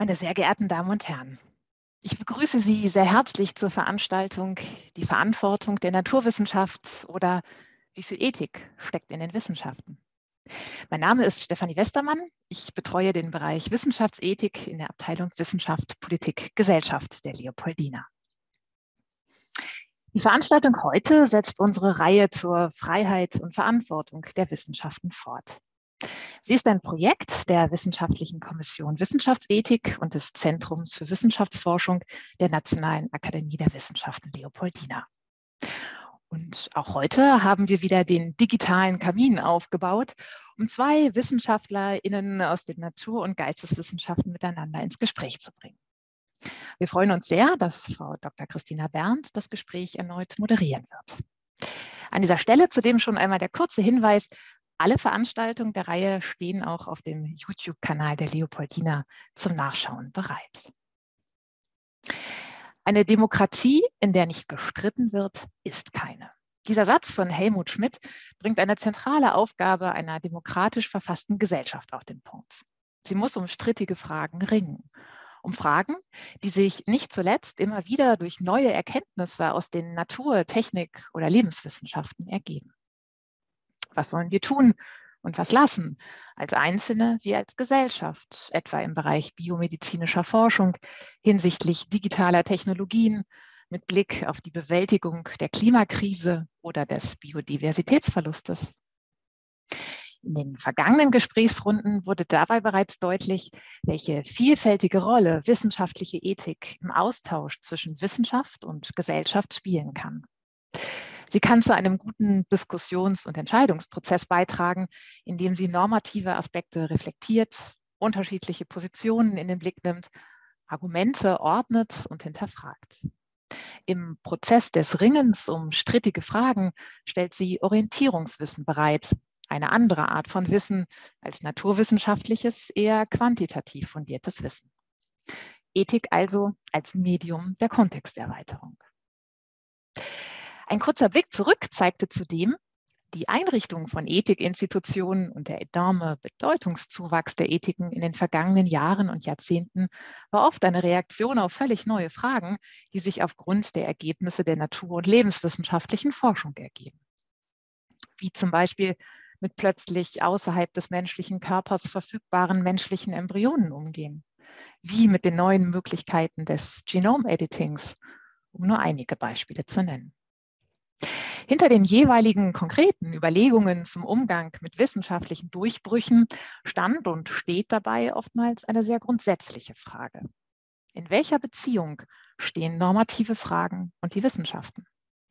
Meine sehr geehrten Damen und Herren, ich begrüße Sie sehr herzlich zur Veranstaltung Die Verantwortung der Naturwissenschaft oder wie viel Ethik steckt in den Wissenschaften. Mein Name ist Stefanie Westermann. Ich betreue den Bereich Wissenschaftsethik in der Abteilung Wissenschaft, Politik, Gesellschaft der Leopoldina. Die Veranstaltung heute setzt unsere Reihe zur Freiheit und Verantwortung der Wissenschaften fort. Sie ist ein Projekt der Wissenschaftlichen Kommission Wissenschaftsethik und des Zentrums für Wissenschaftsforschung der Nationalen Akademie der Wissenschaften Leopoldina. Und auch heute haben wir wieder den digitalen Kamin aufgebaut, um zwei WissenschaftlerInnen aus den Natur- und Geisteswissenschaften miteinander ins Gespräch zu bringen. Wir freuen uns sehr, dass Frau Dr. Christina Berndt das Gespräch erneut moderieren wird. An dieser Stelle zudem schon einmal der kurze Hinweis: Alle Veranstaltungen der Reihe stehen auch auf dem YouTube-Kanal der Leopoldina zum Nachschauen bereit. Eine Demokratie, in der nicht gestritten wird, ist keine. Dieser Satz von Helmut Schmidt bringt eine zentrale Aufgabe einer demokratisch verfassten Gesellschaft auf den Punkt. Sie muss um strittige Fragen ringen. Um Fragen, die sich nicht zuletzt immer wieder durch neue Erkenntnisse aus den Natur-, Technik- oder Lebenswissenschaften ergeben. Was sollen wir tun und was lassen, als Einzelne wie als Gesellschaft, etwa im Bereich biomedizinischer Forschung, hinsichtlich digitaler Technologien, mit Blick auf die Bewältigung der Klimakrise oder des Biodiversitätsverlustes? In den vergangenen Gesprächsrunden wurde dabei bereits deutlich, welche vielfältige Rolle wissenschaftliche Ethik im Austausch zwischen Wissenschaft und Gesellschaft spielen kann. Sie kann zu einem guten Diskussions- und Entscheidungsprozess beitragen, indem sie normative Aspekte reflektiert, unterschiedliche Positionen in den Blick nimmt, Argumente ordnet und hinterfragt. Im Prozess des Ringens um strittige Fragen stellt sie Orientierungswissen bereit, eine andere Art von Wissen als naturwissenschaftliches, eher quantitativ fundiertes Wissen. Ethik also als Medium der Kontexterweiterung. Ein kurzer Blick zurück zeigte zudem, die Einrichtung von Ethikinstitutionen und der enorme Bedeutungszuwachs der Ethiken in den vergangenen Jahren und Jahrzehnten war oft eine Reaktion auf völlig neue Fragen, die sich aufgrund der Ergebnisse der natur- und lebenswissenschaftlichen Forschung ergeben. Wie zum Beispiel mit plötzlich außerhalb des menschlichen Körpers verfügbaren menschlichen Embryonen umgehen, wie mit den neuen Möglichkeiten des Genome-Editings, um nur einige Beispiele zu nennen. Hinter den jeweiligen konkreten Überlegungen zum Umgang mit wissenschaftlichen Durchbrüchen stand und steht dabei oftmals eine sehr grundsätzliche Frage. In welcher Beziehung stehen normative Fragen und die Wissenschaften?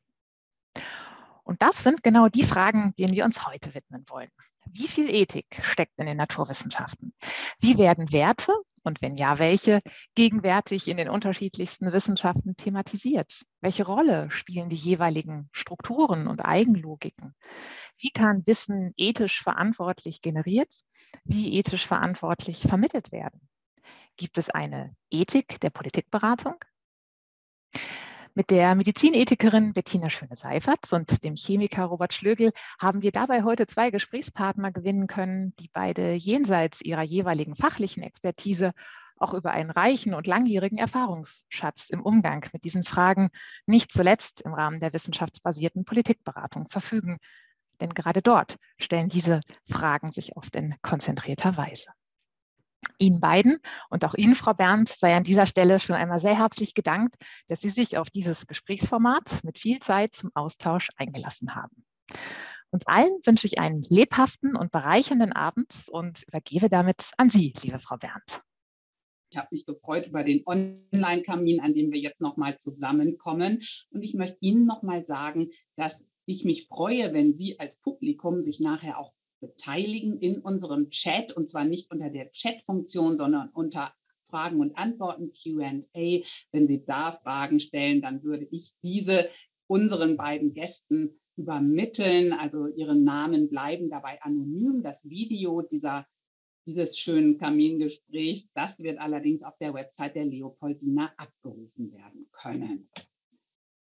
Und das sind genau die Fragen, denen wir uns heute widmen wollen. Wie viel Ethik steckt in den Naturwissenschaften? Wie werden Werte, und wenn ja, welche, gegenwärtig in den unterschiedlichsten Wissenschaften thematisiert? Welche Rolle spielen die jeweiligen Strukturen und Eigenlogiken? Wie kann Wissen ethisch verantwortlich generiert, wie ethisch verantwortlich vermittelt werden? Gibt es eine Ethik der Politikberatung? Mit der Medizinethikerin Bettina Schöne-Seifertz und dem Chemiker Robert Schlögl haben wir dabei heute zwei Gesprächspartner gewinnen können, die beide jenseits ihrer jeweiligen fachlichen Expertise auch über einen reichen und langjährigen Erfahrungsschatz im Umgang mit diesen Fragen, nicht zuletzt im Rahmen der wissenschaftsbasierten Politikberatung, verfügen. Denn gerade dort stellen diese Fragen sich oft in konzentrierter Weise. Ihnen beiden und auch Ihnen, Frau Berndt, sei an dieser Stelle schon einmal sehr herzlich gedankt, dass Sie sich auf dieses Gesprächsformat mit viel Zeit zum Austausch eingelassen haben. Uns allen wünsche ich einen lebhaften und bereichernden Abend und übergebe damit an Sie, liebe Frau Berndt. Ich habe mich gefreut über den Online-Kamin, an dem wir jetzt nochmal zusammenkommen. Und ich möchte Ihnen nochmal sagen, dass ich mich freue, wenn Sie als Publikum sich nachher auch beteiligen in unserem Chat, und zwar nicht unter der Chat-Funktion, sondern unter Fragen und Antworten, Q&A. Wenn Sie da Fragen stellen, dann würde ich diese unseren beiden Gästen übermitteln. Also Ihre Namen bleiben dabei anonym. Das Video dieses schönen Kamingesprächs, das wird allerdings auf der Website der Leopoldina abgerufen werden können.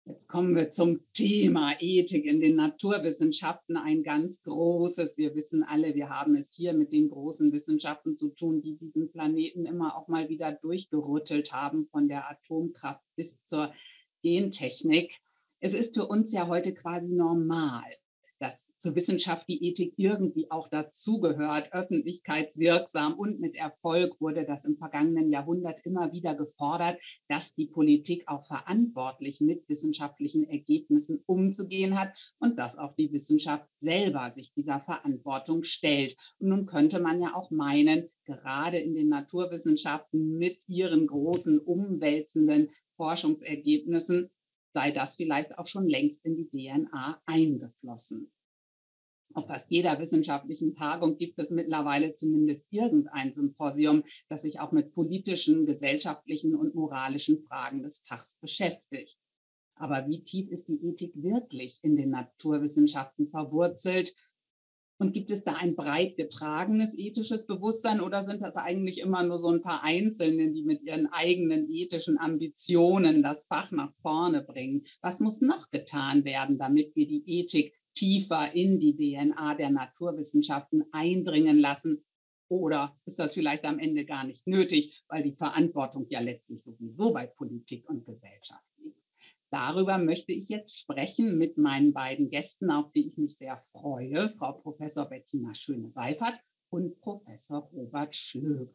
Jetzt kommen wir zum Thema Ethik in den Naturwissenschaften, ein ganz großes. Wir wissen alle, wir haben es hier mit den großen Wissenschaften zu tun, die diesen Planeten immer auch mal wieder durchgerüttelt haben, von der Atomkraft bis zur Gentechnik. Es ist für uns ja heute quasi normal, dass zur Wissenschaft die Ethik irgendwie auch dazugehört, öffentlichkeitswirksam und mit Erfolg wurde das im vergangenen Jahrhundert immer wieder gefordert, dass die Politik auch verantwortlich mit wissenschaftlichen Ergebnissen umzugehen hat und dass auch die Wissenschaft selber sich dieser Verantwortung stellt. Und nun könnte man ja auch meinen, gerade in den Naturwissenschaften mit ihren großen umwälzenden Forschungsergebnissen sei das vielleicht auch schon längst in die DNA eingeflossen. Auf fast jeder wissenschaftlichen Tagung gibt es mittlerweile zumindest irgendein Symposium, das sich auch mit politischen, gesellschaftlichen und moralischen Fragen des Fachs beschäftigt. Aber wie tief ist die Ethik wirklich in den Naturwissenschaften verwurzelt? Und gibt es da ein breit getragenes ethisches Bewusstsein oder sind das eigentlich immer nur so ein paar Einzelne, die mit ihren eigenen ethischen Ambitionen das Fach nach vorne bringen? Was muss noch getan werden, damit wir die Ethik tiefer in die DNA der Naturwissenschaften eindringen lassen? Oder ist das vielleicht am Ende gar nicht nötig, weil die Verantwortung ja letztlich sowieso bei Politik und Gesellschaft liegt? Darüber möchte ich jetzt sprechen mit meinen beiden Gästen, auf die ich mich sehr freue, Frau Professor Bettina Schöne-Seifert und Professor Robert Schlögl.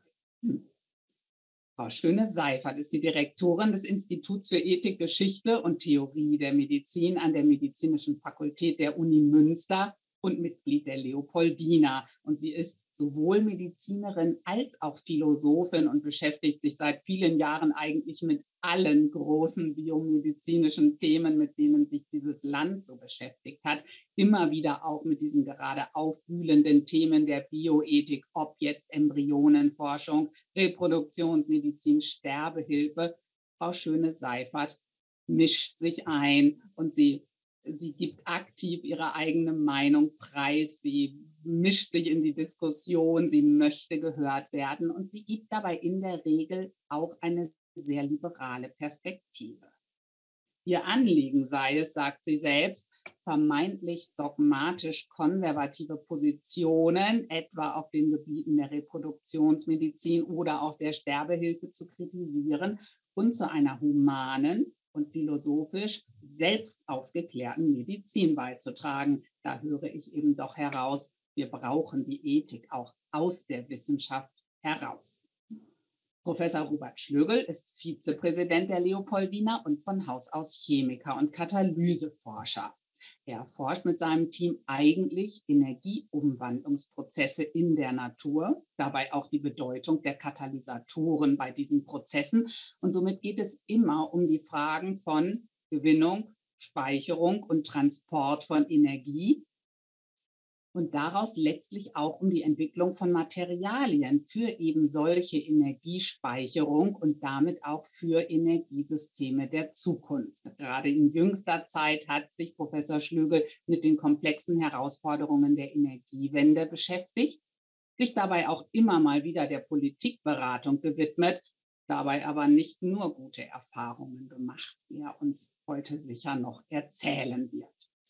Frau Schöne-Seifert ist die Direktorin des Instituts für Ethik, Geschichte und Theorie der Medizin an der Medizinischen Fakultät der Uni Münster und Mitglied der Leopoldina. Und sie ist sowohl Medizinerin als auch Philosophin und beschäftigt sich seit vielen Jahren eigentlich mit allen großen biomedizinischen Themen, mit denen sich dieses Land so beschäftigt hat. Immer wieder auch mit diesen gerade aufwühlenden Themen der Bioethik, ob jetzt Embryonenforschung, Reproduktionsmedizin, Sterbehilfe. Frau Schöne-Seifert mischt sich ein und sie gibt aktiv ihre eigene Meinung preis, sie mischt sich in die Diskussion, sie möchte gehört werden und sie gibt dabei in der Regel auch eine sehr liberale Perspektive. Ihr Anliegen sei es, sagt sie selbst, vermeintlich dogmatisch konservative Positionen, etwa auf den Gebieten der Reproduktionsmedizin oder auch der Sterbehilfe zu kritisieren und zu einer humanen und philosophisch selbst aufgeklärten Medizin beizutragen. Da höre ich eben doch heraus, wir brauchen die Ethik auch aus der Wissenschaft heraus. Professor Robert Schlögl ist Vizepräsident der Leopoldina und von Haus aus Chemiker und Katalyseforscher. Er forscht mit seinem Team eigentlich Energieumwandlungsprozesse in der Natur, dabei auch die Bedeutung der Katalysatoren bei diesen Prozessen. Und somit geht es immer um die Fragen von Gewinnung, Speicherung und Transport von Energie und daraus letztlich auch um die Entwicklung von Materialien für eben solche Energiespeicherung und damit auch für Energiesysteme der Zukunft. Gerade in jüngster Zeit hat sich Professor Schlögl mit den komplexen Herausforderungen der Energiewende beschäftigt, sich dabei auch immer mal wieder der Politikberatung gewidmet, dabei aber nicht nur gute Erfahrungen gemacht, wie er uns heute sicher noch erzählen wird.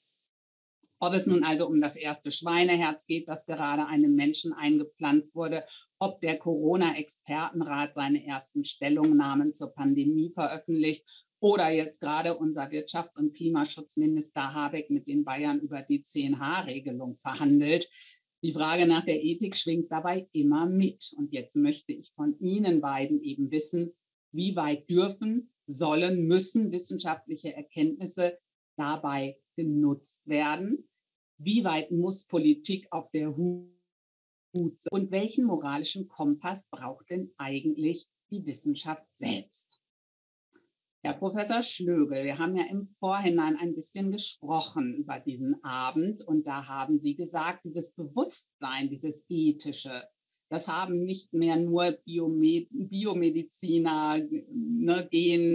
Ob es nun also um das erste Schweineherz geht, das gerade einem Menschen eingepflanzt wurde, ob der Corona-Expertenrat seine ersten Stellungnahmen zur Pandemie veröffentlicht oder jetzt gerade unser Wirtschafts- und Klimaschutzminister Habeck mit den Bayern über die 10H-Regelung verhandelt. Die Frage nach der Ethik schwingt dabei immer mit. Und jetzt möchte ich von Ihnen beiden eben wissen, wie weit dürfen, sollen, müssen wissenschaftliche Erkenntnisse dabei genutzt werden? Wie weit muss Politik auf der Hut sein? Und welchen moralischen Kompass braucht denn eigentlich die Wissenschaft selbst? Herr Professor Schlögl, wir haben ja im Vorhinein ein bisschen gesprochen über diesen Abend und da haben Sie gesagt, dieses Bewusstsein, dieses ethische, das haben nicht mehr nur Biomediziner, ne,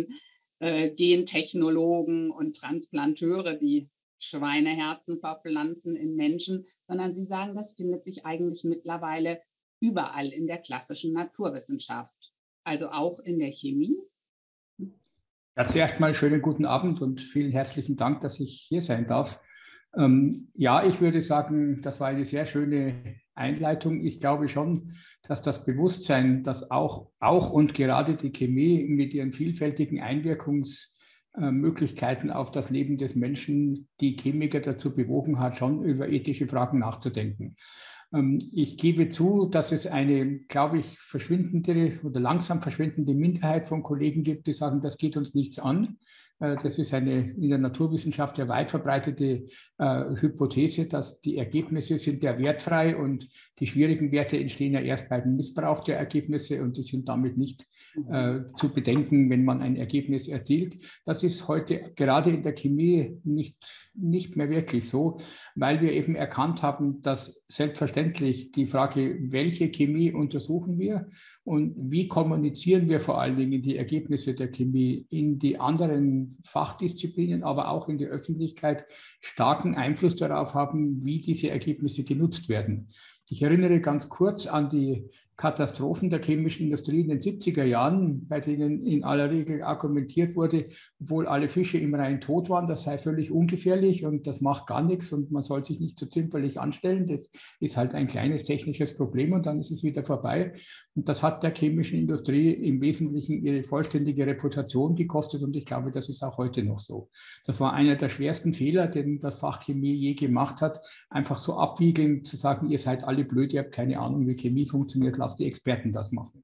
Gentechnologen und Transplanteure, die Schweineherzen verpflanzen in Menschen, sondern Sie sagen, das findet sich eigentlich mittlerweile überall in der klassischen Naturwissenschaft, also auch in der Chemie. Ja, zuerst mal schönen guten Abend und vielen herzlichen Dank, dass ich hier sein darf. Ja, ich würde sagen, das war eine sehr schöne Einleitung. Ich glaube schon, dass das Bewusstsein, dass auch und gerade die Chemie mit ihren vielfältigen Einwirkungsmöglichkeiten auf das Leben des Menschen die Chemiker dazu bewogen hat, schon über ethische Fragen nachzudenken. Ich gebe zu, dass es eine, glaube ich, verschwindende oder langsam verschwindende Minderheit von Kollegen gibt, die sagen, das geht uns nichts an. Das ist eine in der Naturwissenschaft ja weit verbreitete Hypothese, dass die Ergebnisse sind ja wertfrei und die schwierigen Werte entstehen ja erst beim Missbrauch der Ergebnisse und die sind damit nicht zu bedenken, wenn man ein Ergebnis erzielt. Das ist heute gerade in der Chemie nicht mehr wirklich so, weil wir eben erkannt haben, dass selbstverständlich die Frage, welche Chemie untersuchen wir und wie kommunizieren wir vor allen Dingen die Ergebnisse der Chemie in die anderen Fachdisziplinen, aber auch in die Öffentlichkeit starken Einfluss darauf haben, wie diese Ergebnisse genutzt werden. Ich erinnere ganz kurz an die Katastrophen der chemischen Industrie in den 70er Jahren, bei denen in aller Regel argumentiert wurde, obwohl alle Fische im Rhein tot waren, das sei völlig ungefährlich und das macht gar nichts und man soll sich nicht so zimperlich anstellen. Das ist halt ein kleines technisches Problem und dann ist es wieder vorbei. Und das hat der chemischen Industrie im Wesentlichen ihre vollständige Reputation gekostet und ich glaube, das ist auch heute noch so. Das war einer der schwersten Fehler, den das Fach Chemie je gemacht hat, einfach so abwiegelnd zu sagen, ihr seid alle blöd, ihr habt keine Ahnung, wie Chemie funktioniert, lasst die Experten das machen.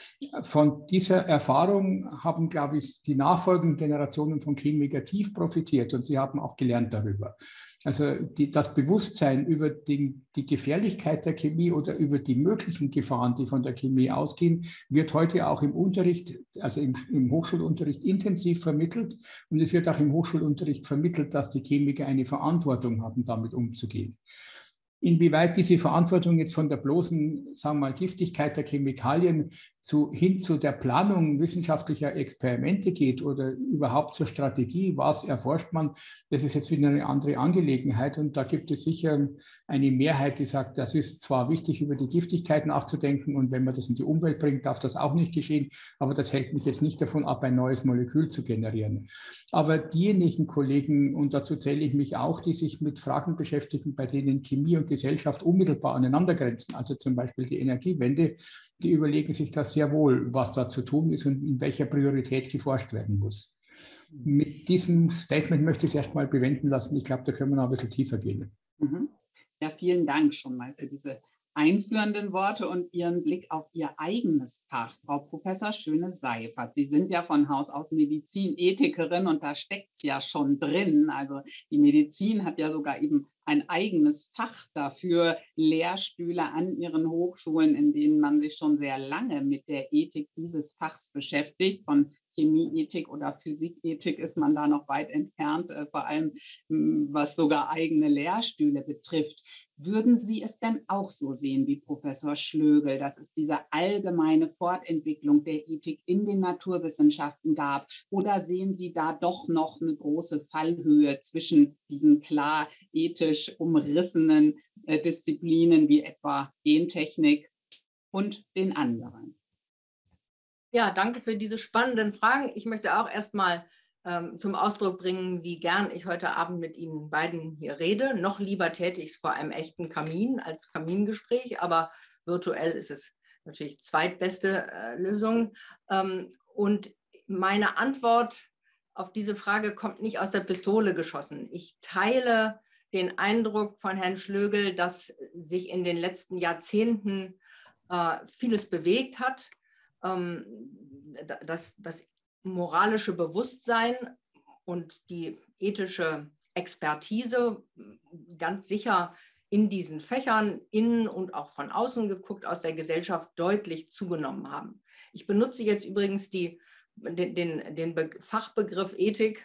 Von dieser Erfahrung haben, glaube ich, die nachfolgenden Generationen von Chemikern tief profitiert und sie haben auch gelernt darüber. Also das Bewusstsein über die Gefährlichkeit der Chemie oder über die möglichen Gefahren, die von der Chemie ausgehen, wird heute auch im Unterricht, also im Hochschulunterricht intensiv vermittelt. Und es wird auch im Hochschulunterricht vermittelt, dass die Chemiker eine Verantwortung haben, damit umzugehen. Inwieweit diese Verantwortung jetzt von der bloßen, sagen wir mal, Giftigkeit der Chemikalien hin zu der Planung wissenschaftlicher Experimente geht oder überhaupt zur Strategie, was erforscht man, das ist jetzt wieder eine andere Angelegenheit. Und da gibt es sicher eine Mehrheit, die sagt, das ist zwar wichtig, über die Giftigkeit nachzudenken und wenn man das in die Umwelt bringt, darf das auch nicht geschehen, aber das hält mich jetzt nicht davon ab, ein neues Molekül zu generieren. Aber diejenigen Kollegen, und dazu zähle ich mich auch, die sich mit Fragen beschäftigen, bei denen Chemie und Gesellschaft unmittelbar aneinandergrenzen, also zum Beispiel die Energiewende, die überlegen sich das sehr wohl, was da zu tun ist und in welcher Priorität geforscht werden muss. Mit diesem Statement möchte ich es erstmal bewenden lassen. Ich glaube, da können wir noch ein bisschen tiefer gehen. Ja, vielen Dank schon mal für diese einführenden Worte und Ihren Blick auf Ihr eigenes Fach, Frau Professor Schöne-Seifert. Sie sind ja von Haus aus Medizinethikerin und da steckt es ja schon drin. Also die Medizin hat ja sogar eben ein eigenes Fach dafür, Lehrstühle an ihren Hochschulen, in denen man sich schon sehr lange mit der Ethik dieses Fachs beschäftigt. Von Chemieethik oder Physikethik ist man da noch weit entfernt, vor allem was sogar eigene Lehrstühle betrifft. Würden Sie es denn auch so sehen wie Professor Schlögel, dass es diese allgemeine Fortentwicklung der Ethik in den Naturwissenschaften gab? Oder sehen Sie da doch noch eine große Fallhöhe zwischen diesen klar ethisch umrissenen Disziplinen wie etwa Gentechnik und den anderen? Ja, danke für diese spannenden Fragen. Ich möchte auch erstmal zum Ausdruck bringen, wie gern ich heute Abend mit Ihnen beiden hier rede. Noch lieber täte ich es vor einem echten Kamin als Kamingespräch, aber virtuell ist es natürlich zweitbeste Lösung. Und meine Antwort auf diese Frage kommt nicht aus der Pistole geschossen. Ich teile den Eindruck von Herrn Schlögel, dass sich in den letzten Jahrzehnten vieles bewegt hat. Das moralische Bewusstsein und die ethische Expertise ganz sicher in diesen Fächern, innen und auch von außen geguckt, aus der Gesellschaft deutlich zugenommen haben. Ich benutze jetzt übrigens den Fachbegriff Ethik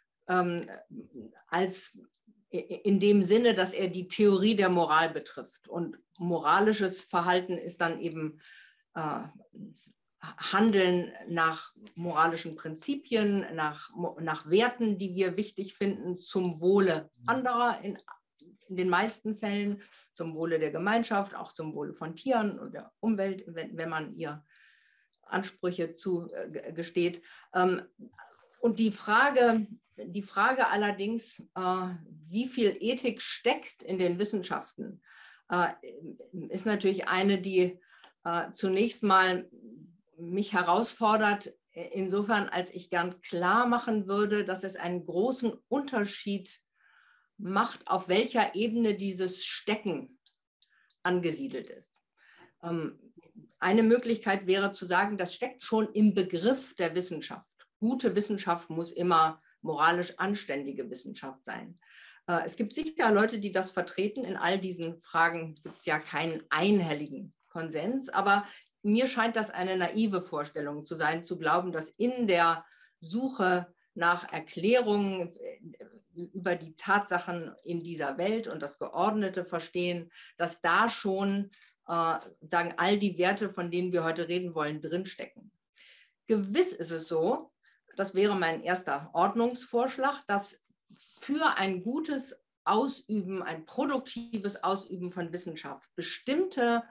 als in dem Sinne, dass er die Theorie der Moral betrifft. Und moralisches Verhalten ist dann eben Handeln nach moralischen Prinzipien, nach Werten, die wir wichtig finden, zum Wohle anderer in den meisten Fällen, zum Wohle der Gemeinschaft, auch zum Wohle von Tieren und der Umwelt, wenn man ihr Ansprüche zugesteht. Und die Frage allerdings, wie viel Ethik steckt in den Wissenschaften, ist natürlich eine, die zunächst mal mich herausfordert, insofern, als ich gern klar machen würde, dass es einen großen Unterschied macht, auf welcher Ebene dieses Stecken angesiedelt ist. Eine Möglichkeit wäre zu sagen, das steckt schon im Begriff der Wissenschaft. Gute Wissenschaft muss immer moralisch anständige Wissenschaft sein. Es gibt sicher Leute, die das vertreten. In all diesen Fragen gibt es ja keinen einhelligen Konsens, aber mir scheint das eine naive Vorstellung zu sein, zu glauben, dass in der Suche nach Erklärungen über die Tatsachen in dieser Welt und das geordnete Verstehen, dass da schon sagen all die Werte, von denen wir heute reden wollen, drinstecken. Gewiss ist es so, das wäre mein erster Ordnungsvorschlag, dass für ein gutes Ausüben, ein produktives Ausüben von Wissenschaft bestimmte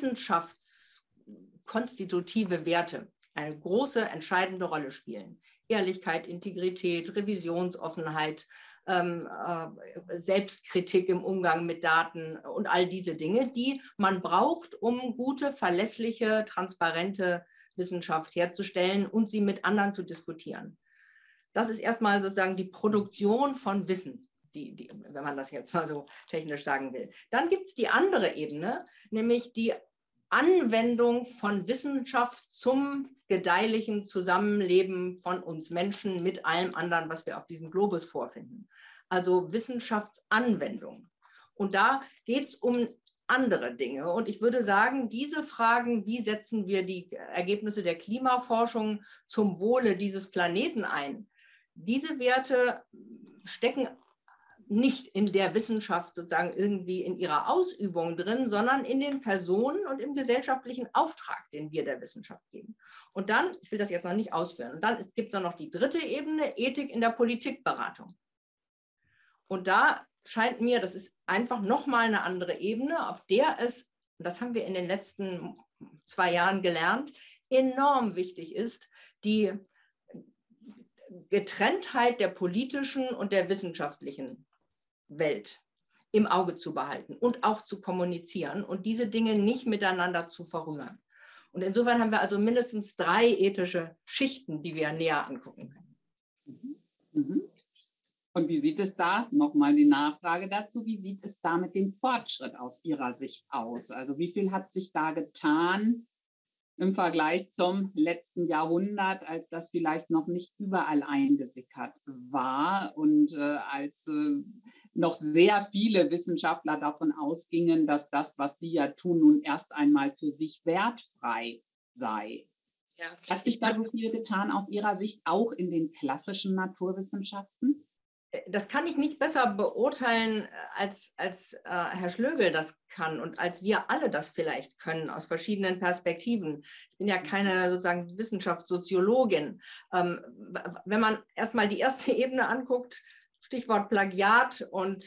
wissenschaftskonstitutive Werte eine große, entscheidende Rolle spielen. Ehrlichkeit, Integrität, Revisionsoffenheit, Selbstkritik im Umgang mit Daten und all diese Dinge, die man braucht, um gute, verlässliche, transparente Wissenschaft herzustellen und sie mit anderen zu diskutieren. Das ist erstmal sozusagen die Produktion von Wissen, wenn man das jetzt mal so technisch sagen will. Dann gibt es die andere Ebene, nämlich die Anwendung von Wissenschaft zum gedeihlichen Zusammenleben von uns Menschen mit allem anderen, was wir auf diesem Globus vorfinden. Also Wissenschaftsanwendung. Und da geht es um andere Dinge. Und ich würde sagen, diese Fragen, wie setzen wir die Ergebnisse der Klimaforschung zum Wohle dieses Planeten ein, diese Werte stecken nicht in der Wissenschaft sozusagen irgendwie in ihrer Ausübung drin, sondern in den Personen und im gesellschaftlichen Auftrag, den wir der Wissenschaft geben. Und dann, ich will das jetzt noch nicht ausführen, und dann gibt es noch die dritte Ebene, Ethik in der Politikberatung. Und da scheint mir, das ist einfach nochmal eine andere Ebene, auf der es, und das haben wir in den letzten 2 Jahren gelernt, enorm wichtig ist, die Getrenntheit der politischen und der wissenschaftlichen Welt im Auge zu behalten und auch zu kommunizieren und diese Dinge nicht miteinander zu verrühren. Und insofern haben wir also mindestens 3 ethische Schichten, die wir näher angucken können. Und wie sieht es da, nochmal die Nachfrage dazu, wie sieht es da mit dem Fortschritt aus Ihrer Sicht aus? Also wie viel hat sich da getan im Vergleich zum letzten Jahrhundert, als das vielleicht noch nicht überall eingesickert war und als noch sehr viele Wissenschaftler davon ausgingen, dass das, was sie ja tun, nun erst einmal für sich wertfrei sei. Ja. Hat sich da so viel getan aus Ihrer Sicht, auch in den klassischen Naturwissenschaften? Das kann ich nicht besser beurteilen, als Herr Schlögl das kann und als wir alle das vielleicht können aus verschiedenen Perspektiven. Ich bin ja keine sozusagen Wissenschaftssoziologin. Wenn man erstmal die erste Ebene anguckt, Stichwort Plagiat und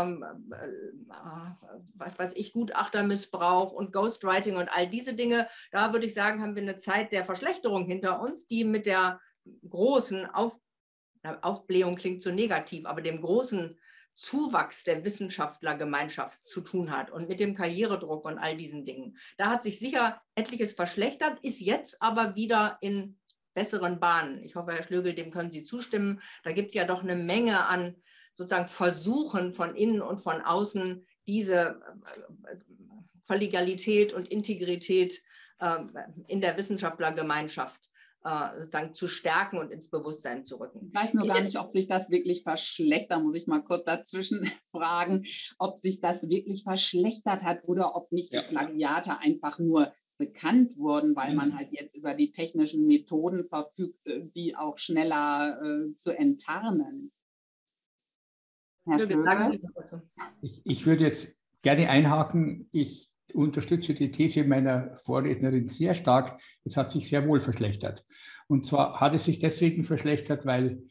was weiß ich, Gutachtermissbrauch und Ghostwriting und all diese Dinge, da würde ich sagen, haben wir eine Zeit der Verschlechterung hinter uns, die mit der großen Aufblähung klingt so negativ, aber dem großen Zuwachs der Wissenschaftlergemeinschaft zu tun hat und mit dem Karrieredruck und all diesen Dingen. Da hat sich sicher etliches verschlechtert, ist jetzt aber wieder in besseren Bahnen. Ich hoffe, Herr Schlögl, dem können Sie zustimmen. Da gibt es ja doch eine Menge an sozusagen Versuchen von innen und von außen, diese Kollegialität und Integrität in der Wissenschaftlergemeinschaft sozusagen zu stärken und ins Bewusstsein zu rücken. Ich weiß nur gar nicht, ob sich das wirklich verschlechtert, muss ich mal kurz dazwischen fragen, ob sich das wirklich verschlechtert hat oder ob nicht die Plagiate einfach nur bekannt wurden, weil man halt jetzt über die technischen Methoden verfügt, die auch schneller zu enttarnen. Herr Schlögl? Ich würde jetzt gerne einhaken. Ich unterstütze die These meiner Vorrednerin sehr stark. Es hat sich sehr wohl verschlechtert. Und zwar hat es sich deswegen verschlechtert, weil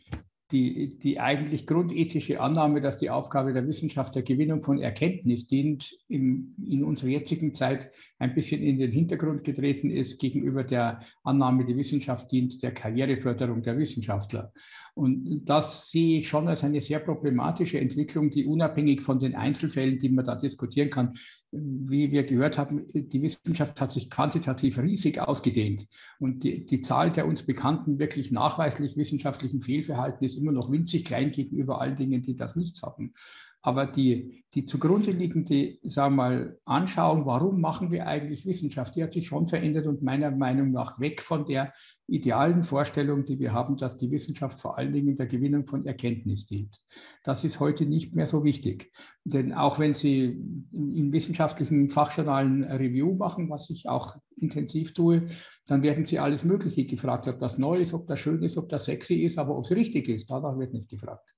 die eigentlich grundethische Annahme, dass die Aufgabe der Wissenschaft der Gewinnung von Erkenntnis dient, in unserer jetzigen Zeit ein bisschen in den Hintergrund getreten ist gegenüber der Annahme, die Wissenschaft dient der Karriereförderung der Wissenschaftler. Und das sehe ich schon als eine sehr problematische Entwicklung, die unabhängig von den Einzelfällen, die man da diskutieren kann, wie wir gehört haben, die Wissenschaft hat sich quantitativ riesig ausgedehnt. Und die Zahl der uns bekannten, wirklich nachweislich wissenschaftlichen Fehlverhalten ist immer noch winzig klein gegenüber allen Dingen, die das nicht haben. Aber die zugrunde liegende, sagen wir mal, Anschauung, warum machen wir eigentlich Wissenschaft, die hat sich schon verändert und meiner Meinung nach weg von der idealen Vorstellung, die wir haben, dass die Wissenschaft vor allen Dingen der Gewinnung von Erkenntnis dient. Das ist heute nicht mehr so wichtig. Denn auch wenn Sie in wissenschaftlichen Fachjournalen Review machen, was ich auch intensiv tue, dann werden Sie alles Mögliche gefragt, ob das neu ist, ob das schön ist, ob das sexy ist, aber ob es richtig ist, danach wird nicht gefragt.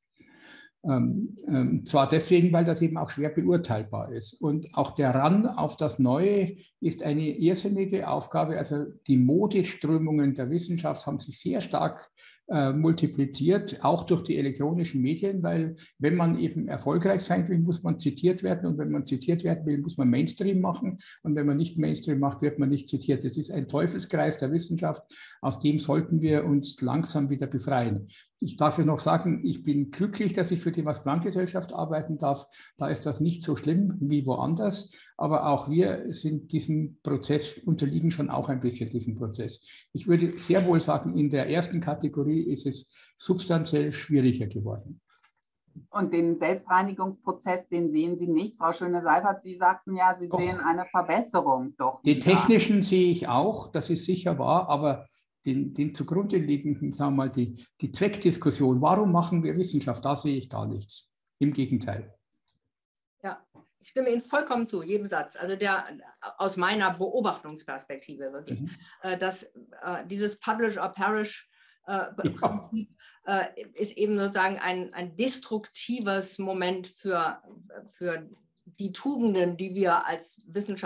Zwar deswegen, weil das eben auch schwer beurteilbar ist. Und auch der Run auf das Neue ist eine irrsinnige Aufgabe. Also die Modeströmungen der Wissenschaft haben sich sehr stark multipliziert, auch durch die elektronischen Medien, weil wenn man eben erfolgreich sein will, muss man zitiert werden und wenn man zitiert werden will, muss man Mainstream machen und wenn man nicht Mainstream macht, wird man nicht zitiert. Das ist ein Teufelskreis der Wissenschaft, aus dem sollten wir uns langsam wieder befreien. Ich darf noch sagen, ich bin glücklich, dass ich für die Max-Planck-Gesellschaft arbeiten darf. Da ist das nicht so schlimm wie woanders, aber auch wir sind diesem Prozess, unterliegen schon auch ein bisschen diesem Prozess. Ich würde sehr wohl sagen, in der ersten Kategorie ist es substanziell schwieriger geworden. Und den Selbstreinigungsprozess, den sehen Sie nicht. Frau Schöne-Seifert, Sie sagten ja, Sie sehen eine Verbesserung doch. Den technischen sehe ich auch, das ist sicher wahr, aber den zugrunde liegenden, sagen wir mal, die Zweckdiskussion, warum machen wir Wissenschaft, da sehe ich gar nichts. Im Gegenteil. Ja, ich stimme Ihnen vollkommen zu, jedem Satz. Also aus meiner Beobachtungsperspektive wirklich, dass dieses Publish or Perish Prinzip ist eben sozusagen ein destruktives Moment für die Tugenden, die wir als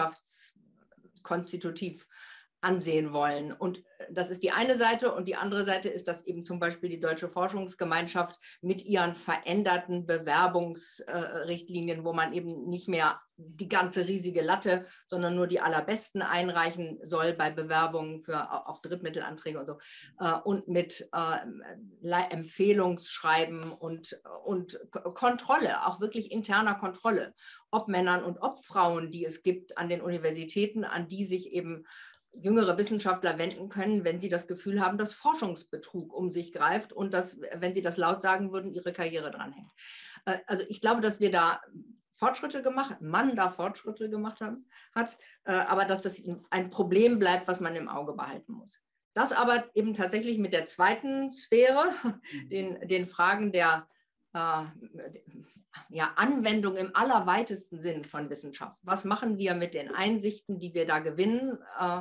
wissenschaftskonstitutiv ansehen wollen. Und das ist die eine Seite. Und die andere Seite ist, dass eben zum Beispiel die Deutsche Forschungsgemeinschaft mit ihren veränderten Bewerbungsrichtlinien, wo man eben nicht mehr die ganze riesige Latte, sondern nur die allerbesten einreichen soll bei Bewerbungen auf Drittmittelanträge und so, und mit Empfehlungsschreiben und Kontrolle, auch wirklich interner Kontrolle, ob Männern und ob Frauen, die es gibt an den Universitäten, an die sich eben jüngere Wissenschaftler wenden können, wenn sie das Gefühl haben, dass Forschungsbetrug um sich greift und dass, wenn sie das laut sagen würden, ihre Karriere dranhängt. Also ich glaube, dass wir da Fortschritte gemacht hat, aber dass das ein Problem bleibt, was man im Auge behalten muss. Das aber eben tatsächlich mit der zweiten Sphäre, den Fragen der Anwendung im allerweitesten Sinn von Wissenschaft. Was machen wir mit den Einsichten, die wir da gewinnen?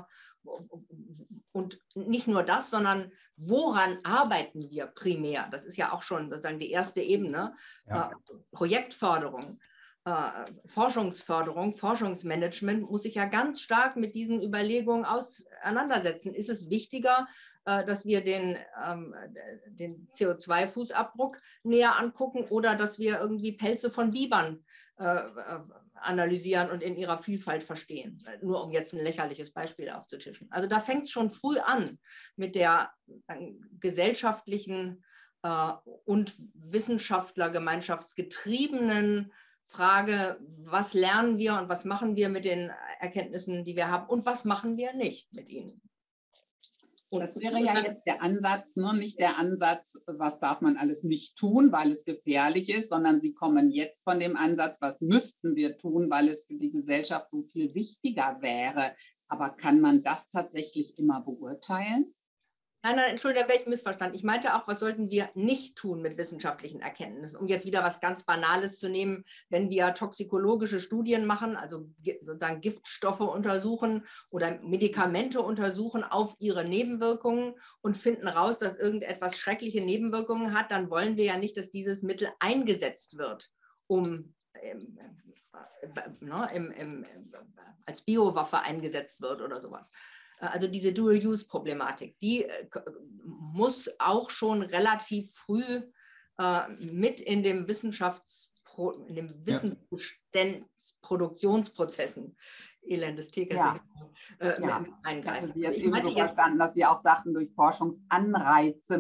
Und nicht nur das, sondern woran arbeiten wir primär? Das ist ja auch schon sozusagen die erste Ebene. Ja. Projektförderung, Forschungsförderung, Forschungsmanagement muss sich ja ganz stark mit diesen Überlegungen auseinandersetzen. Ist es wichtiger, dass wir den CO2-Fußabdruck näher angucken oder dass wir irgendwie Pelze von Bibern analysieren und in ihrer Vielfalt verstehen? Nur um jetzt ein lächerliches Beispiel aufzutischen. Also da fängt es schon früh an mit der gesellschaftlichen und wissenschaftlergemeinschaftsgetriebenen Frage, was lernen wir und was machen wir mit den Erkenntnissen, die wir haben und was machen wir nicht mit ihnen. Und das wäre ja jetzt der Ansatz, ne? Nicht der Ansatz, was darf man alles nicht tun, weil es gefährlich ist, sondern Sie kommen jetzt von dem Ansatz, was müssten wir tun, weil es für die Gesellschaft so viel wichtiger wäre. Aber kann man das tatsächlich immer beurteilen? Nein, Entschuldigung, da wäre ich missverstanden. Ich meinte auch, was sollten wir nicht tun mit wissenschaftlichen Erkenntnissen? Um jetzt wieder was ganz Banales zu nehmen, wenn wir toxikologische Studien machen, also sozusagen Giftstoffe untersuchen oder Medikamente untersuchen auf ihre Nebenwirkungen und finden raus, dass irgendetwas schreckliche Nebenwirkungen hat, dann wollen wir ja nicht, dass dieses Mittel eingesetzt wird, als Biowaffe eingesetzt wird oder sowas. Also diese Dual-Use-Problematik, die muss auch schon relativ früh mit in dem Wissensproduktionsprozessen, elendes Tierkäse, eingreifen. Also Sie jetzt eben so verstanden, dass Sie auch sagten, durch Forschungsanreize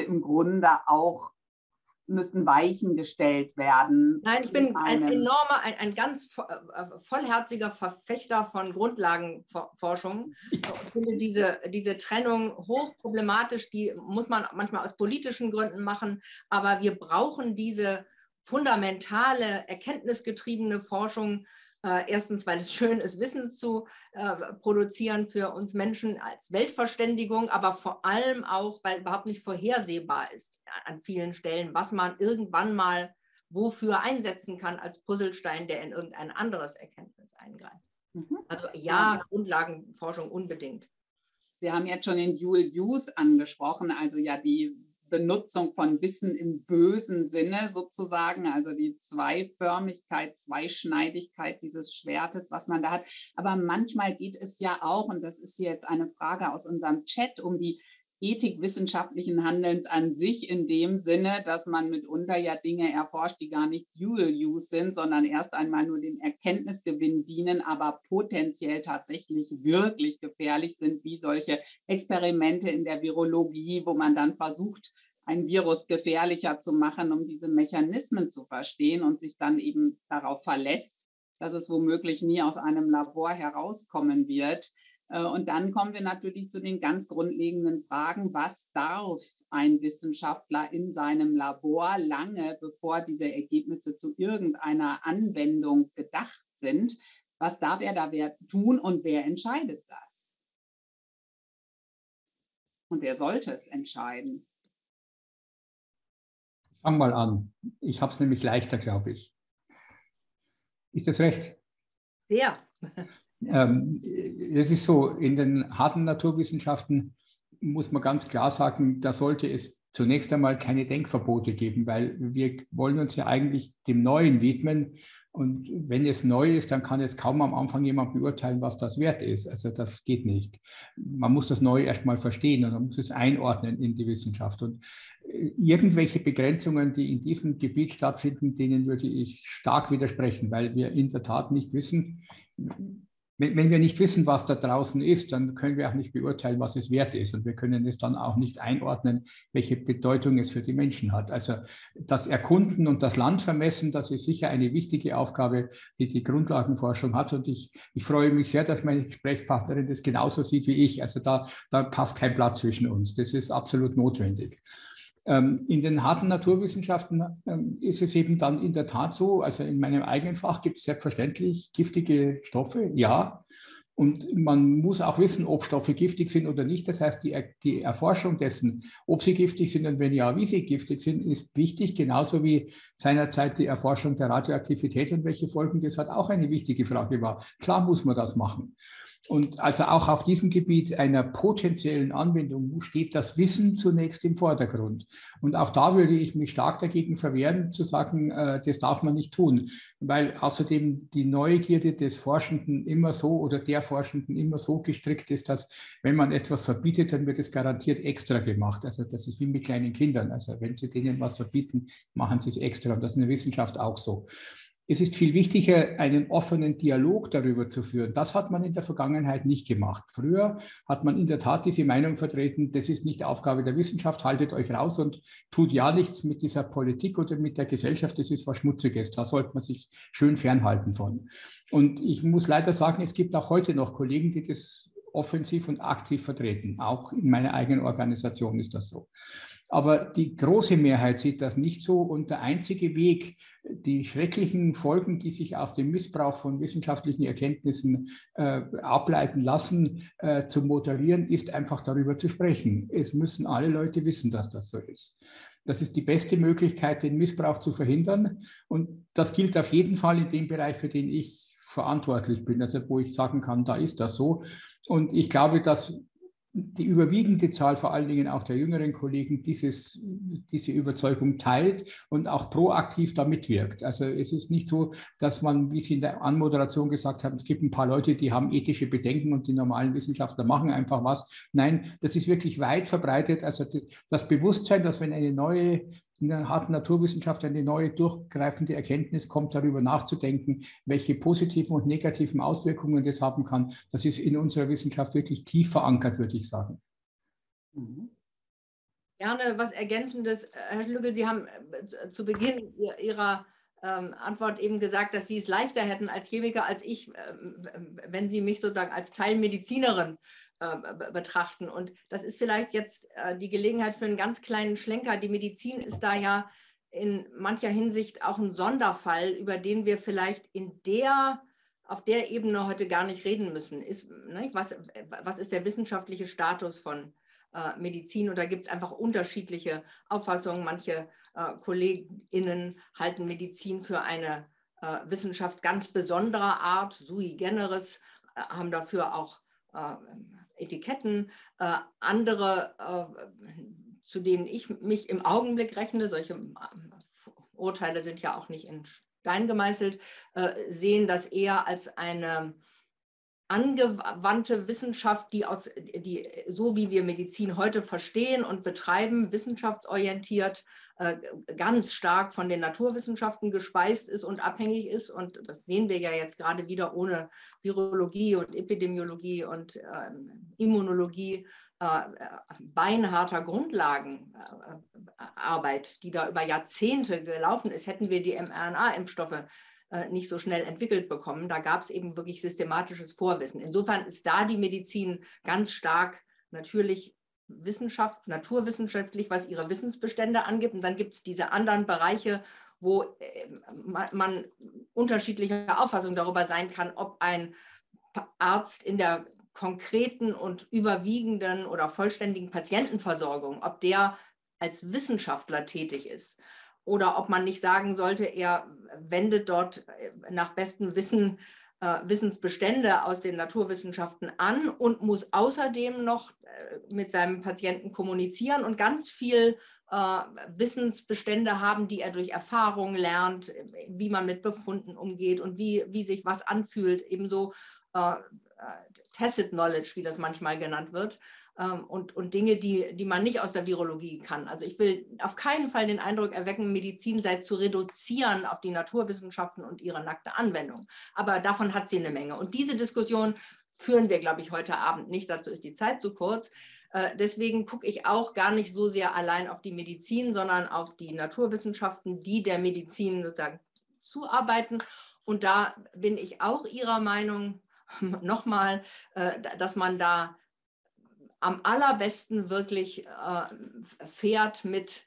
müssten Weichen gestellt werden. Nein, ich bin ein ganz vollherziger Verfechter von Grundlagenforschung. Ich finde diese Trennung hochproblematisch, die muss man manchmal aus politischen Gründen machen, aber wir brauchen diese fundamentale, erkenntnisgetriebene Forschung, erstens, weil es schön ist, Wissen zu produzieren für uns Menschen als Weltverständigung, aber vor allem auch, weil überhaupt nicht vorhersehbar ist an vielen Stellen, was man irgendwann mal wofür einsetzen kann als Puzzlestein, der in irgendein anderes Erkenntnis eingreift. Also ja, Grundlagenforschung unbedingt. Sie haben jetzt schon den Dual Use angesprochen, also ja die Benutzung von Wissen im bösen Sinne sozusagen, also die Zweiförmigkeit, Zweischneidigkeit dieses Schwertes, was man da hat. Aber manchmal geht es ja auch, und das ist hier jetzt eine Frage aus unserem Chat, um die Ethik wissenschaftlichen Handelns an sich in dem Sinne, dass man mitunter ja Dinge erforscht, die gar nicht Dual-Use sind, sondern erst einmal nur dem Erkenntnisgewinn dienen, aber potenziell tatsächlich wirklich gefährlich sind, wie solche Experimente in der Virologie, wo man dann versucht, ein Virus gefährlicher zu machen, um diese Mechanismen zu verstehen und sich dann eben darauf verlässt, dass es womöglich nie aus einem Labor herauskommen wird. Und dann kommen wir natürlich zu den ganz grundlegenden Fragen, was darf ein Wissenschaftler in seinem Labor lange, bevor diese Ergebnisse zu irgendeiner Anwendung gedacht sind, was darf er da tun und wer entscheidet das? Und wer sollte es entscheiden? Ich fange mal an. Ich habe es nämlich leichter, glaube ich. Ist das recht? Ja. Es ist so, in den harten Naturwissenschaften muss man ganz klar sagen, da sollte es zunächst einmal keine Denkverbote geben, weil wir wollen uns ja eigentlich dem Neuen widmen. Und wenn es neu ist, dann kann jetzt kaum am Anfang jemand beurteilen, was das wert ist. Also das geht nicht. Man muss das Neue erstmal verstehen und man muss es einordnen in die Wissenschaft. Und irgendwelche Begrenzungen, die in diesem Gebiet stattfinden, denen würde ich stark widersprechen, weil wir in der Tat nicht wissen, wenn wir nicht wissen, was da draußen ist, dann können wir auch nicht beurteilen, was es wert ist. Und wir können es dann auch nicht einordnen, welche Bedeutung es für die Menschen hat. Also das Erkunden und das Land vermessen, das ist sicher eine wichtige Aufgabe, die die Grundlagenforschung hat. Und ich freue mich sehr, dass meine Gesprächspartnerin das genauso sieht wie ich. Also da passt kein Blatt zwischen uns. Das ist absolut notwendig. In den harten Naturwissenschaften ist es eben dann in der Tat so, also in meinem eigenen Fach gibt es selbstverständlich giftige Stoffe, ja. Und man muss auch wissen, ob Stoffe giftig sind oder nicht. Das heißt, die Erforschung dessen, ob sie giftig sind und wenn ja, wie sie giftig sind, ist wichtig, genauso wie seinerzeit die Erforschung der Radioaktivität und welche Folgen das hat, auch eine wichtige Frage war. Klar muss man das machen. Und also auch auf diesem Gebiet einer potenziellen Anwendung steht das Wissen zunächst im Vordergrund. Und auch da würde ich mich stark dagegen verwehren, zu sagen, das darf man nicht tun, weil außerdem die Neugierde des Forschenden immer so oder der Forschenden immer so gestrickt ist, dass wenn man etwas verbietet, dann wird es garantiert extra gemacht. Also das ist wie mit kleinen Kindern. Also wenn Sie denen was verbieten, machen Sie es extra. Und das ist in der Wissenschaft auch so. Es ist viel wichtiger, einen offenen Dialog darüber zu führen. Das hat man in der Vergangenheit nicht gemacht. Früher hat man in der Tat diese Meinung vertreten, das ist nicht Aufgabe der Wissenschaft, haltet euch raus und tut ja nichts mit dieser Politik oder mit der Gesellschaft, das ist was Schmutziges, da sollte man sich schön fernhalten von. Und ich muss leider sagen, es gibt auch heute noch Kollegen, die das offensiv und aktiv vertreten. Auch in meiner eigenen Organisation ist das so. Aber die große Mehrheit sieht das nicht so und der einzige Weg, die schrecklichen Folgen, die sich aus dem Missbrauch von wissenschaftlichen Erkenntnissen ableiten lassen, zu moderieren, ist einfach darüber zu sprechen. Es müssen alle Leute wissen, dass das so ist. Das ist die beste Möglichkeit, den Missbrauch zu verhindern und das gilt auf jeden Fall in dem Bereich, für den ich verantwortlich bin, also wo ich sagen kann, da ist das so. Und ich glaube, dass die überwiegende Zahl, vor allen Dingen auch der jüngeren Kollegen, diese Überzeugung teilt und auch proaktiv da mitwirkt. Also es ist nicht so, dass man, wie Sie in der Anmoderation gesagt haben, es gibt ein paar Leute, die haben ethische Bedenken und die normalen Wissenschaftler machen einfach was. Nein, das ist wirklich weit verbreitet. Also das Bewusstsein, dass wenn eine neue in der harten Naturwissenschaft eine neue durchgreifende Erkenntnis kommt, darüber nachzudenken, welche positiven und negativen Auswirkungen das haben kann. Das ist in unserer Wissenschaft wirklich tief verankert, würde ich sagen. Gerne was Ergänzendes. Herr Schlügel, Sie haben zu Beginn Ihrer Antwort eben gesagt, dass Sie es leichter hätten als Chemiker, als ich, wenn Sie mich sozusagen als Teilmedizinerin betrachten. Und das ist vielleicht jetzt die Gelegenheit für einen ganz kleinen Schlenker. Die Medizin ist da ja in mancher Hinsicht auch ein Sonderfall, über den wir vielleicht auf der Ebene heute gar nicht reden müssen. Ne, was ist der wissenschaftliche Status von Medizin? Und da gibt es einfach unterschiedliche Auffassungen. Manche KollegInnen halten Medizin für eine Wissenschaft ganz besonderer Art, sui generis, haben dafür auch Etiketten. Andere, zu denen ich mich im Augenblick rechne, solche Urteile sind ja auch nicht in Stein gemeißelt, sehen das eher als eine angewandte Wissenschaft, die so wie wir Medizin heute verstehen und betreiben, wissenschaftsorientiert, ganz stark von den Naturwissenschaften gespeist ist und abhängig ist. Und das sehen wir ja jetzt gerade wieder ohne Virologie und Epidemiologie und Immunologie, beinharter Grundlagenarbeit, die da über Jahrzehnte gelaufen ist. Hätten wir die mRNA-Impfstoffe nicht so schnell entwickelt bekommen. Da gab es eben wirklich systematisches Vorwissen. Insofern ist da die Medizin ganz stark natürlich naturwissenschaftlich, was ihre Wissensbestände angibt. Und dann gibt es diese anderen Bereiche, wo man unterschiedlicher Auffassung darüber sein kann, ob ein Arzt in der konkreten und überwiegenden oder vollständigen Patientenversorgung, ob der als Wissenschaftler tätig ist. Oder ob man nicht sagen sollte, er wendet dort nach bestem Wissen Wissensbestände aus den Naturwissenschaften an und muss außerdem noch mit seinem Patienten kommunizieren und ganz viel Wissensbestände haben, die er durch Erfahrung lernt, wie man mit Befunden umgeht und wie sich was anfühlt, ebenso Tacit Knowledge, wie das manchmal genannt wird. Und Dinge, die man nicht aus der Virologie kann. Also ich will auf keinen Fall den Eindruck erwecken, Medizin sei zu reduzieren auf die Naturwissenschaften und ihre nackte Anwendung. Aber davon hat sie eine Menge. Und diese Diskussion führen wir, glaube ich, heute Abend nicht. Dazu ist die Zeit zu kurz. Deswegen gucke ich auch gar nicht so sehr allein auf die Medizin, sondern auf die Naturwissenschaften, die der Medizin sozusagen zuarbeiten. Und da bin ich auch Ihrer Meinung, nochmal, dass man da am allerbesten wirklich fährt mit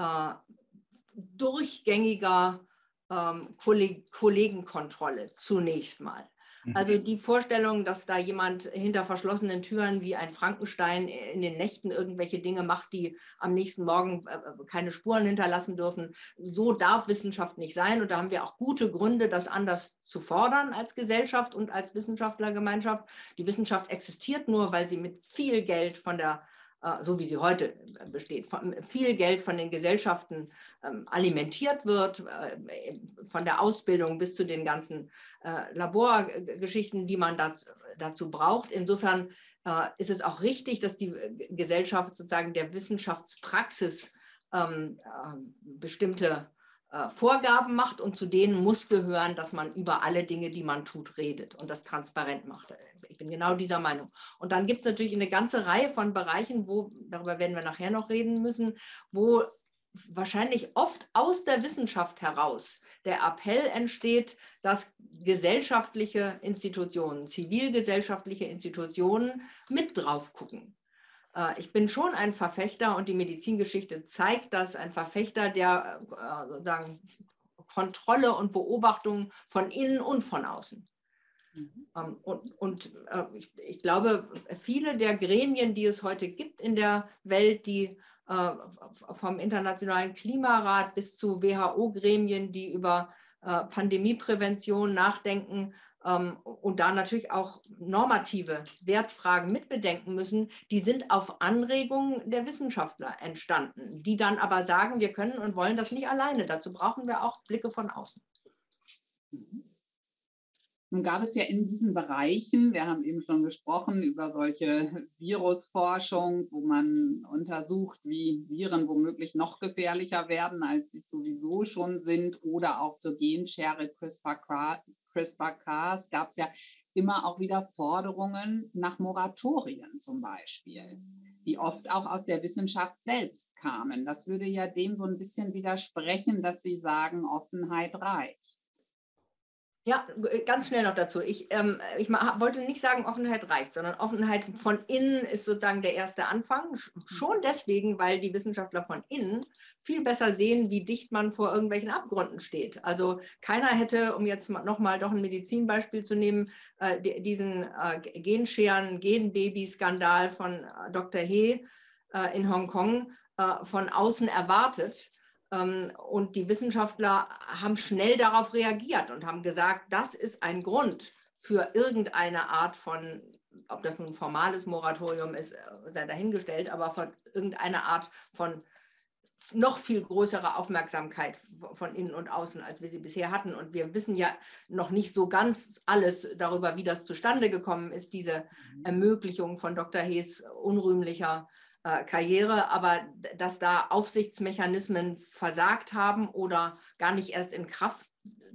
durchgängiger Kollegenkontrolle zunächst mal. Also die Vorstellung, dass da jemand hinter verschlossenen Türen wie ein Frankenstein in den Nächten irgendwelche Dinge macht, die am nächsten Morgen keine Spuren hinterlassen dürfen, so darf Wissenschaft nicht sein. Und da haben wir auch gute Gründe, das anders zu fordern als Gesellschaft und als Wissenschaftlergemeinschaft. Die Wissenschaft existiert nur, weil sie mit viel Geld von der so wie sie heute besteht, viel Geld von den Gesellschaften alimentiert wird, von der Ausbildung bis zu den ganzen Laborgeschichten, die man dazu braucht. Insofern ist es auch richtig, dass die Gesellschaft sozusagen der Wissenschaftspraxis bestimmte Vorgaben macht und zu denen muss gehören, dass man über alle Dinge, die man tut, redet und das transparent macht. Ich bin genau dieser Meinung. Und dann gibt es natürlich eine ganze Reihe von Bereichen, darüber werden wir nachher noch reden müssen, wo wahrscheinlich oft aus der Wissenschaft heraus der Appell entsteht, dass gesellschaftliche Institutionen, zivilgesellschaftliche Institutionen mit drauf gucken. Ich bin schon ein Verfechter und die Medizingeschichte zeigt das, ein Verfechter der sozusagen Kontrolle und Beobachtung von innen und von außen. Ich glaube, viele der Gremien, die es heute gibt in der Welt, die vom Internationalen Klimarat bis zu WHO-Gremien, die über Pandemieprävention nachdenken, und da natürlich auch normative Wertfragen mitbedenken müssen, die sind auf Anregung der Wissenschaftler entstanden, die dann aber sagen, wir können und wollen das nicht alleine. Dazu brauchen wir auch Blicke von außen. Nun gab es ja in diesen Bereichen, wir haben eben schon gesprochen über solche Virusforschung, wo man untersucht, wie Viren womöglich noch gefährlicher werden, als sie sowieso schon sind, oder auch zur Genschere CRISPR-Cas gab es ja immer auch wieder Forderungen nach Moratorien zum Beispiel, die oft auch aus der Wissenschaft selbst kamen. Das würde ja dem so ein bisschen widersprechen, dass Sie sagen, Offenheit reicht. Ja, ganz schnell noch dazu. Ich wollte nicht sagen, Offenheit reicht, sondern Offenheit von innen ist sozusagen der erste Anfang. Schon deswegen, weil die Wissenschaftler von innen viel besser sehen, wie dicht man vor irgendwelchen Abgründen steht. Also keiner hätte, um jetzt nochmal doch ein Medizinbeispiel zu nehmen, diesen Genscheren, Genbaby-Skandal von Dr. He in Hongkong von außen erwartet. Und die Wissenschaftler haben schnell darauf reagiert und haben gesagt, das ist ein Grund für irgendeine Art von, ob das nun ein formales Moratorium ist, sei dahingestellt, aber von irgendeiner Art von noch viel größerer Aufmerksamkeit von innen und außen, als wir sie bisher hatten. Und wir wissen ja noch nicht so ganz alles darüber, wie das zustande gekommen ist, diese Ermöglichung von Dr. Hees unrühmlicher Karriere, aber dass da Aufsichtsmechanismen versagt haben oder gar nicht erst in Kraft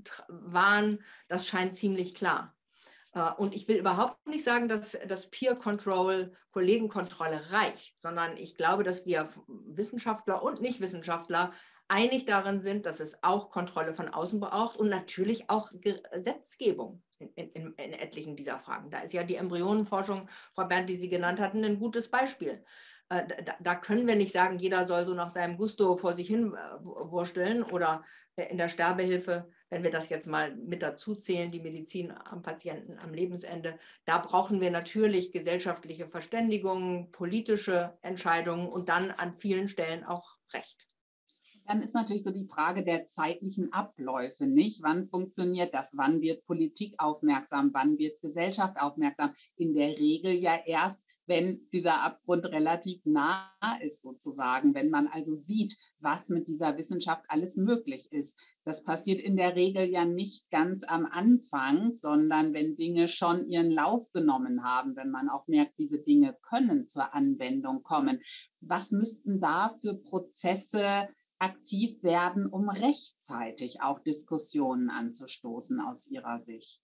waren, das scheint ziemlich klar. Und ich will überhaupt nicht sagen, dass das Peer Control, Kollegenkontrolle reicht, sondern ich glaube, dass wir Wissenschaftler und Nichtwissenschaftler einig darin sind, dass es auch Kontrolle von außen braucht und natürlich auch Gesetzgebung in etlichen dieser Fragen. Da ist ja die Embryonenforschung, Frau Berndt, die Sie genannt hatten, ein gutes Beispiel. Da können wir nicht sagen, jeder soll so nach seinem Gusto vor sich hin wursteln oder in der Sterbehilfe, wenn wir das jetzt mal mit dazu zählen, die Medizin am Patienten am Lebensende. Da brauchen wir natürlich gesellschaftliche Verständigungen, politische Entscheidungen und dann an vielen Stellen auch Recht. Dann ist natürlich so die Frage der zeitlichen Abläufe, nicht? Wann funktioniert das? Wann wird Politik aufmerksam? Wann wird Gesellschaft aufmerksam? In der Regel ja erst, wenn dieser Abgrund relativ nah ist sozusagen, wenn man also sieht, was mit dieser Wissenschaft alles möglich ist. Das passiert in der Regel ja nicht ganz am Anfang, sondern wenn Dinge schon ihren Lauf genommen haben, wenn man auch merkt, diese Dinge können zur Anwendung kommen. Was müssten da für Prozesse aktiv werden, um rechtzeitig auch Diskussionen anzustoßen aus Ihrer Sicht?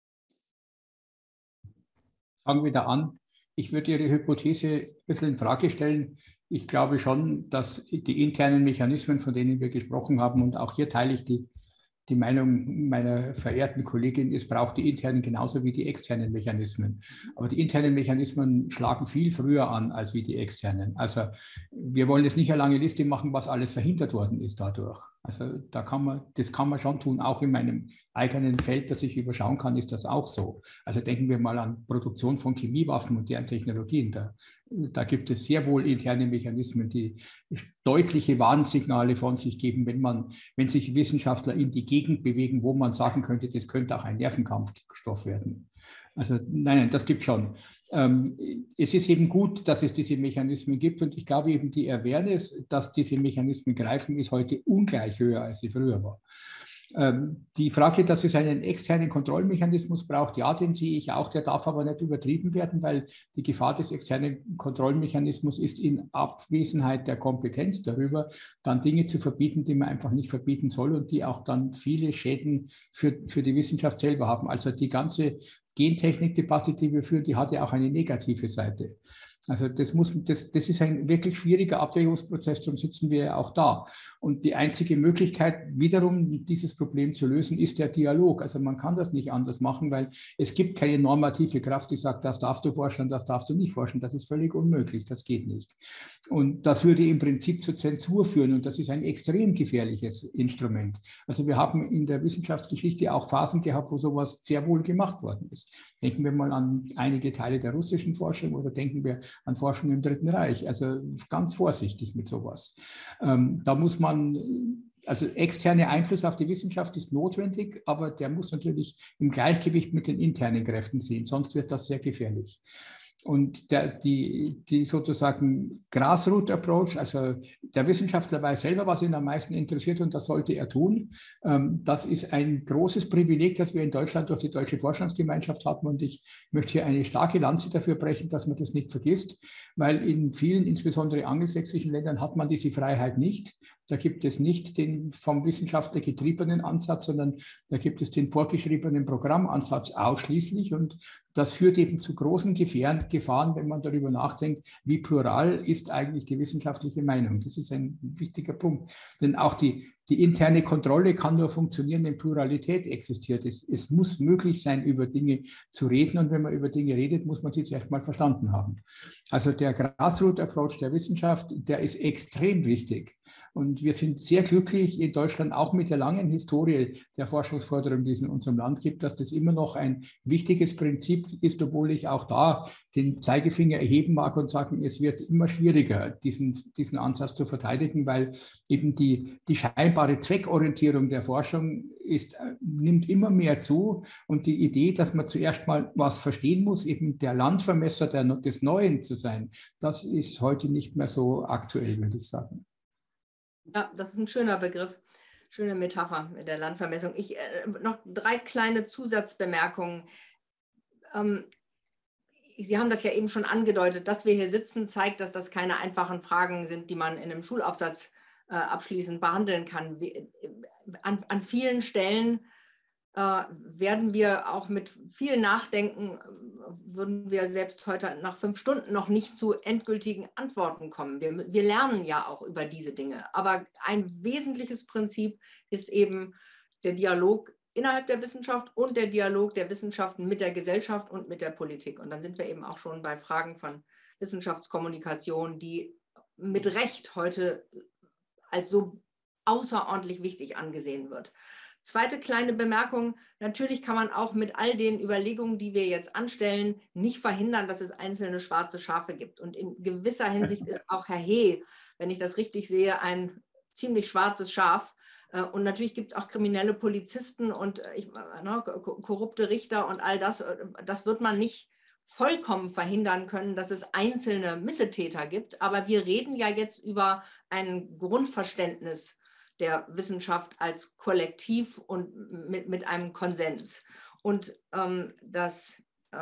Fangen wir da an. Ich würde Ihre Hypothese ein bisschen in Frage stellen. Ich glaube schon, dass die internen Mechanismen, von denen wir gesprochen haben, und auch hier teile ich die Meinung meiner verehrten Kollegin, es braucht die internen genauso wie die externen Mechanismen. Aber die internen Mechanismen schlagen viel früher an als wie die externen. Also wir wollen jetzt nicht eine lange Liste machen, was alles verhindert worden ist dadurch. Also das kann man schon tun, auch in meinem eigenen Feld, das ich überschauen kann, ist das auch so. Also denken wir mal an Produktion von Chemiewaffen und deren Technologien. Da gibt es sehr wohl interne Mechanismen, die deutliche Warnsignale von sich geben, wenn sich Wissenschaftler in die Gegend bewegen, wo man sagen könnte, das könnte auch ein Nervenkampfstoff werden. Also nein, das gibt schon. Es ist eben gut, dass es diese Mechanismen gibt und ich glaube eben die Awareness, dass diese Mechanismen greifen, ist heute ungleich höher, als sie früher war. Die Frage, dass es einen externen Kontrollmechanismus braucht, ja, den sehe ich auch, der darf aber nicht übertrieben werden, weil die Gefahr des externen Kontrollmechanismus ist in Abwesenheit der Kompetenz darüber, dann Dinge zu verbieten, die man einfach nicht verbieten soll und die auch dann viele Schäden für die Wissenschaft selber haben. Also die ganze Gentechnikdebatte, die wir führen, die hat ja auch eine negative Seite. Also das ist ein wirklich schwieriger Abwägungsprozess, darum sitzen wir ja auch da. Und die einzige Möglichkeit, wiederum dieses Problem zu lösen, ist der Dialog. Also man kann das nicht anders machen, weil es gibt keine normative Kraft, die sagt, das darfst du forschen, das darfst du nicht forschen. Das ist völlig unmöglich, das geht nicht. Und das würde im Prinzip zur Zensur führen und das ist ein extrem gefährliches Instrument. Also wir haben in der Wissenschaftsgeschichte auch Phasen gehabt, wo sowas sehr wohl gemacht worden ist. Denken wir mal an einige Teile der russischen Forschung oder denken wir an Forschung im Dritten Reich. Also ganz vorsichtig mit sowas. Da muss man, also externer Einfluss auf die Wissenschaft ist notwendig, aber der muss natürlich im Gleichgewicht mit den internen Kräften sein, sonst wird das sehr gefährlich. Und die sozusagen Grassroot-Approach, also der Wissenschaftler weiß selber, was ihn am meisten interessiert und das sollte er tun. Das ist ein großes Privileg, das wir in Deutschland durch die Deutsche Forschungsgemeinschaft haben und ich möchte hier eine starke Lanze dafür brechen, dass man das nicht vergisst, weil in vielen, insbesondere angelsächsischen Ländern, hat man diese Freiheit nicht. Da gibt es nicht den vom Wissenschaftler getriebenen Ansatz, sondern da gibt es den vorgeschriebenen Programmansatz ausschließlich. Und das führt eben zu großen Gefahren, wenn man darüber nachdenkt, wie plural ist eigentlich die wissenschaftliche Meinung. Das ist ein wichtiger Punkt. Denn auch die interne Kontrolle kann nur funktionieren, wenn Pluralität existiert. Es muss möglich sein, über Dinge zu reden. Und wenn man über Dinge redet, muss man sie zuerst mal verstanden haben. Also der Grassroot-Approach der Wissenschaft, der ist extrem wichtig. Und wir sind sehr glücklich in Deutschland, auch mit der langen Historie der Forschungsförderung, die es in unserem Land gibt, dass das immer noch ein wichtiges Prinzip ist, obwohl ich auch da den Zeigefinger erheben mag und sagen, es wird immer schwieriger, diesen Ansatz zu verteidigen, weil eben die scheinbare Zweckorientierung der Forschung nimmt immer mehr zu und die Idee, dass man zuerst mal was verstehen muss, eben der Landvermesser des Neuen zu sein, das ist heute nicht mehr so aktuell, würde ich sagen. Ja, das ist ein schöner Begriff, schöne Metapher mit der Landvermessung. Noch 3 kleine Zusatzbemerkungen. Sie haben das ja eben schon angedeutet, dass wir hier sitzen, zeigt, dass das keine einfachen Fragen sind, die man in einem Schulaufsatz abschließend behandeln kann. An vielen Stellen werden wir auch mit viel Nachdenken, würden wir selbst heute nach 5 Stunden noch nicht zu endgültigen Antworten kommen. Wir lernen ja auch über diese Dinge. Aber ein wesentliches Prinzip ist eben der Dialog innerhalb der Wissenschaft und der Dialog der Wissenschaften mit der Gesellschaft und mit der Politik. Und dann sind wir eben auch schon bei Fragen von Wissenschaftskommunikation, die mit Recht heute als so außerordentlich wichtig angesehen wird. Zweite kleine Bemerkung, natürlich kann man auch mit all den Überlegungen, die wir jetzt anstellen, nicht verhindern, dass es einzelne schwarze Schafe gibt. Und in gewisser Hinsicht ist auch Herr Hee, wenn ich das richtig sehe, ein ziemlich schwarzes Schaf. Und natürlich gibt es auch kriminelle Polizisten und korrupte Richter und all das. Das wird man nicht vollkommen verhindern können, dass es einzelne Missetäter gibt. Aber wir reden ja jetzt über ein Grundverständnis der Wissenschaft als Kollektiv und mit einem Konsens. Und das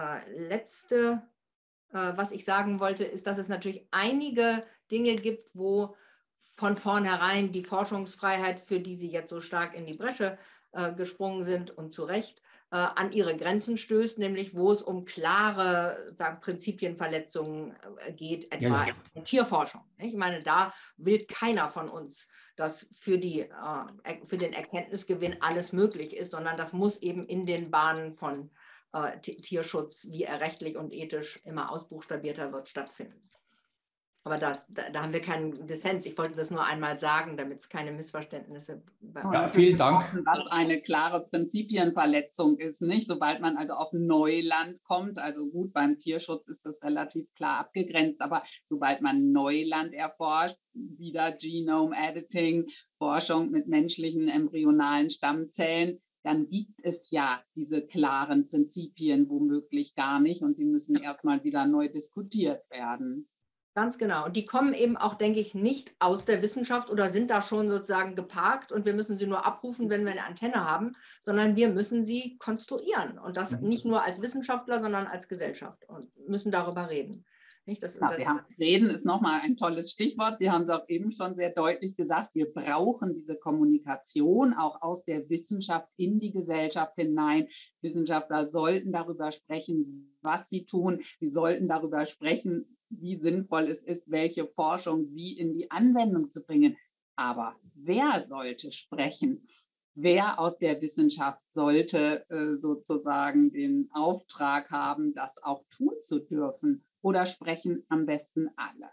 Letzte, was ich sagen wollte, ist, dass es natürlich einige Dinge gibt, wo von vornherein die Forschungsfreiheit, für die Sie jetzt so stark in die Bresche gesprungen sind und zu Recht, an ihre Grenzen stößt, nämlich wo es um klare Prinzipienverletzungen geht, etwa in Tierforschung. Ich meine, da will keiner von uns, dass für den Erkenntnisgewinn alles möglich ist, sondern das muss eben in den Bahnen von Tierschutz, wie er rechtlich und ethisch immer ausbuchstabierter wird, stattfinden. Aber da haben wir keinen Dissens. Ich wollte das nur einmal sagen, damit es keine Missverständnisse bei uns gibt. Ja, vielen Dank. Was eine klare Prinzipienverletzung ist, nicht? Sobald man also auf Neuland kommt, also gut, beim Tierschutz ist das relativ klar abgegrenzt, aber sobald man Neuland erforscht, wieder Genome Editing, Forschung mit menschlichen embryonalen Stammzellen, dann gibt es ja diese klaren Prinzipien womöglich gar nicht und die müssen erstmal wieder neu diskutiert werden. Ganz genau. Und die kommen eben auch, denke ich, nicht aus der Wissenschaft oder sind da schon sozusagen geparkt und wir müssen sie nur abrufen, wenn wir eine Antenne haben, sondern wir müssen sie konstruieren. Und das nicht nur als Wissenschaftler, sondern als Gesellschaft und müssen darüber reden. Reden ist nochmal ein tolles Stichwort. Sie haben es auch eben schon sehr deutlich gesagt, wir brauchen diese Kommunikation auch aus der Wissenschaft in die Gesellschaft hinein. Wissenschaftler sollten darüber sprechen, was sie tun. Sie sollten darüber sprechen, wie sinnvoll es ist, welche Forschung wie in die Anwendung zu bringen. Aber wer sollte sprechen? Wer aus der Wissenschaft sollte sozusagen den Auftrag haben, das auch tun zu dürfen? Oder sprechen am besten alle?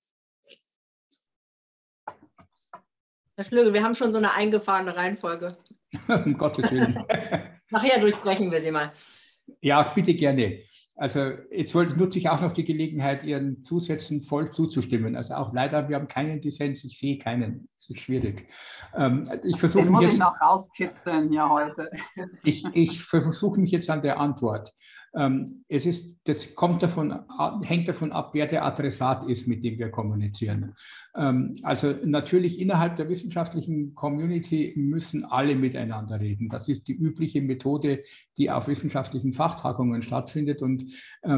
Herr Schlögel, wir haben schon so eine eingefahrene Reihenfolge. Um Gottes Willen. Nachher durchsprechen wir sie mal. Ja, bitte gerne. Also jetzt nutze ich auch noch die Gelegenheit, Ihren Zusätzen voll zuzustimmen. Also auch leider, wir haben keinen Dissens, ich sehe keinen. Das ist schwierig. Ich versuche mich jetzt noch rauskitzeln hier heute. Ich versuche mich jetzt an der Antwort. Das hängt davon ab, wer der Adressat ist, mit dem wir kommunizieren. Also natürlich innerhalb der wissenschaftlichen Community müssen alle miteinander reden. Das ist die übliche Methode, die auf wissenschaftlichen Fachtagungen stattfindet. Und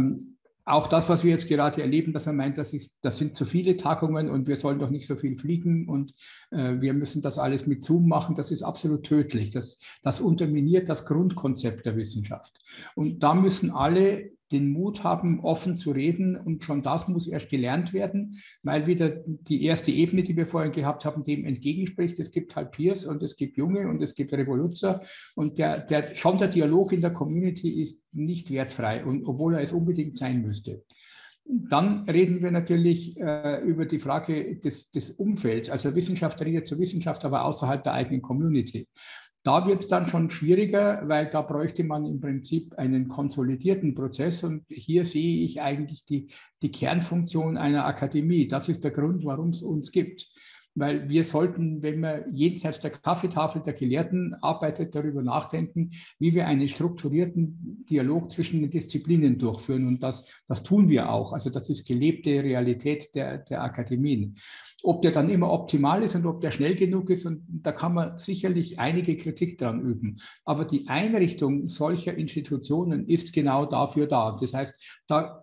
auch das, was wir jetzt gerade erleben, dass man meint, das sind zu viele Tagungen und wir sollen doch nicht so viel fliegen und wir müssen das alles mit Zoom machen, das ist absolut tödlich. Das unterminiert das Grundkonzept der Wissenschaft. Und da müssen alle den Mut haben, offen zu reden, und schon das muss erst gelernt werden, weil wieder die erste Ebene, die wir vorhin gehabt haben, dem entgegenspricht. Es gibt halt Peers und es gibt Junge und es gibt Revoluzer, und der Dialog in der Community ist nicht wertfrei, und obwohl er es unbedingt sein müsste. Dann reden wir natürlich über die Frage des Umfelds. Also Wissenschaft redet zur Wissenschaft, aber außerhalb der eigenen Community. Da wird es dann schon schwieriger, weil da bräuchte man im Prinzip einen konsolidierten Prozess. Und hier sehe ich eigentlich die Kernfunktion einer Akademie. Das ist der Grund, warum es uns gibt. Weil wir sollten, wenn man jenseits der Kaffeetafel der Gelehrten arbeitet, darüber nachdenken, wie wir einen strukturierten Dialog zwischen den Disziplinen durchführen. Und das tun wir auch. Also das ist gelebte Realität der Akademien. Ob der dann immer optimal ist und ob der schnell genug ist, und da kann man sicherlich einige Kritik dran üben. Aber die Einrichtung solcher Institutionen ist genau dafür da. Das heißt, da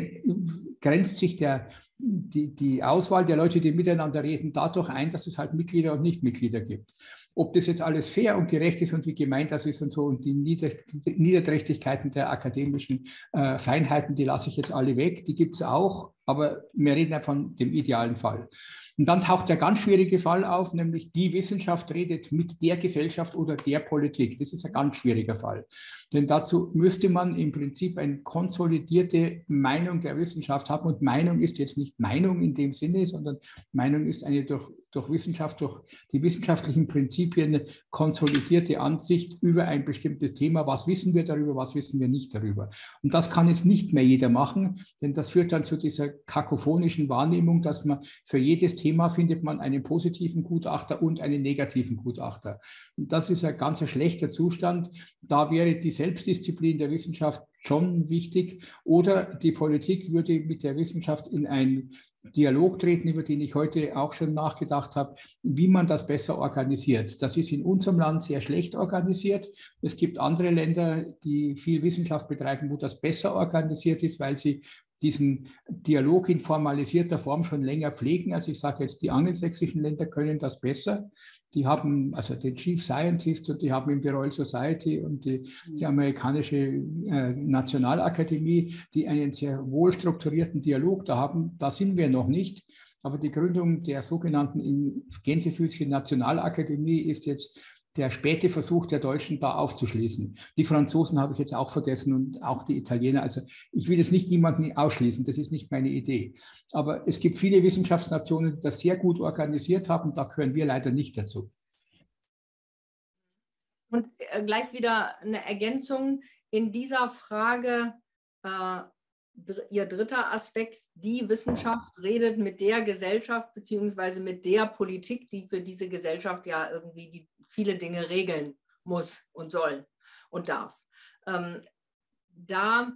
grenzt sich die Auswahl der Leute, die miteinander reden, dadurch ein, dass es halt Mitglieder und Nichtmitglieder gibt. Ob das jetzt alles fair und gerecht ist und wie gemeint das ist und so, und die Niederträchtigkeiten der akademischen Feinheiten, die lasse ich jetzt alle weg, die gibt es auch, aber wir reden ja von dem idealen Fall. Und dann taucht der ganz schwierige Fall auf, nämlich die Wissenschaft redet mit der Gesellschaft oder der Politik. Das ist ein ganz schwieriger Fall. Denn dazu müsste man im Prinzip eine konsolidierte Meinung der Wissenschaft haben. Und Meinung ist jetzt nicht Meinung in dem Sinne, sondern Meinung ist eine durch Wissenschaft, durch die wissenschaftlichen Prinzipien konsolidierte Ansicht über ein bestimmtes Thema. Was wissen wir darüber, was wissen wir nicht darüber? Und das kann jetzt nicht mehr jeder machen, denn das führt dann zu dieser kakophonischen Wahrnehmung, dass man für jedes Thema findet man einen positiven Gutachter und einen negativen Gutachter. Und das ist ein ganz schlechter Zustand. Da wäre die Selbstdisziplin der Wissenschaft schon wichtig, oder die Politik würde mit der Wissenschaft in einen Dialog treten, über den ich heute auch schon nachgedacht habe, wie man das besser organisiert. Das ist in unserem Land sehr schlecht organisiert. Es gibt andere Länder, die viel Wissenschaft betreiben, wo das besser organisiert ist, weil sie diesen Dialog in formalisierter Form schon länger pflegen. Also ich sage jetzt, die angelsächsischen Länder können das besser. Die haben also den Chief Scientist und die haben im Royal Society und die amerikanische Nationalakademie, die einen sehr wohl strukturierten Dialog da haben. Da sind wir noch nicht. Aber die Gründung der sogenannten Gänsefüßchen Nationalakademie ist jetzt der späte Versuch der Deutschen, da aufzuschließen. Die Franzosen habe ich jetzt auch vergessen und auch die Italiener. Also ich will jetzt nicht jemanden ausschließen, das ist nicht meine Idee. Aber es gibt viele Wissenschaftsnationen, die das sehr gut organisiert haben, da gehören wir leider nicht dazu. Und gleich wieder eine Ergänzung in dieser Frage, Ihr dritter Aspekt, die Wissenschaft redet mit der Gesellschaft beziehungsweise mit der Politik, die für diese Gesellschaft ja irgendwie viele Dinge regeln muss und soll und darf. Da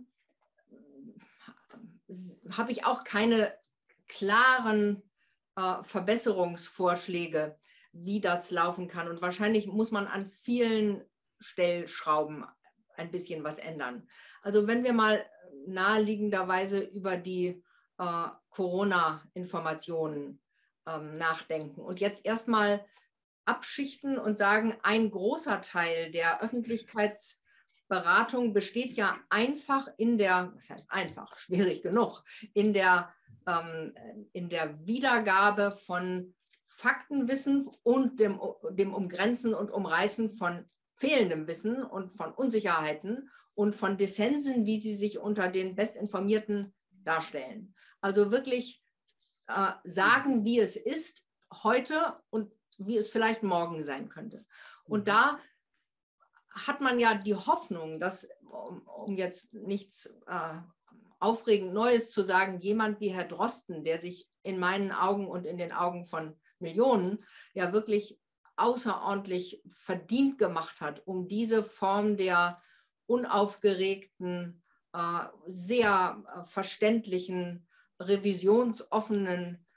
habe ich auch keine klaren Verbesserungsvorschläge, wie das laufen kann. Und wahrscheinlich muss man an vielen Stellschrauben ein bisschen was ändern. Also wenn wir mal naheliegenderweise über die Corona-Informationen nachdenken und jetzt erstmal abschichten und sagen, ein großer Teil der Öffentlichkeitsberatung besteht ja einfach was heißt einfach, schwierig genug, in der Wiedergabe von Faktenwissen und dem Umgrenzen und Umreißen von fehlendem Wissen und von Unsicherheiten und von Dissensen, wie sie sich unter den Bestinformierten darstellen. Also wirklich sagen, wie es ist heute und wie es vielleicht morgen sein könnte. Und da hat man ja die Hoffnung, dass, um jetzt nichts aufregend Neues zu sagen, jemand wie Herr Drosten, der sich in meinen Augen und in den Augen von Millionen ja wirklich außerordentlich verdient gemacht hat, um diese Form der unaufgeregten sehr verständlichen, revisionsoffenen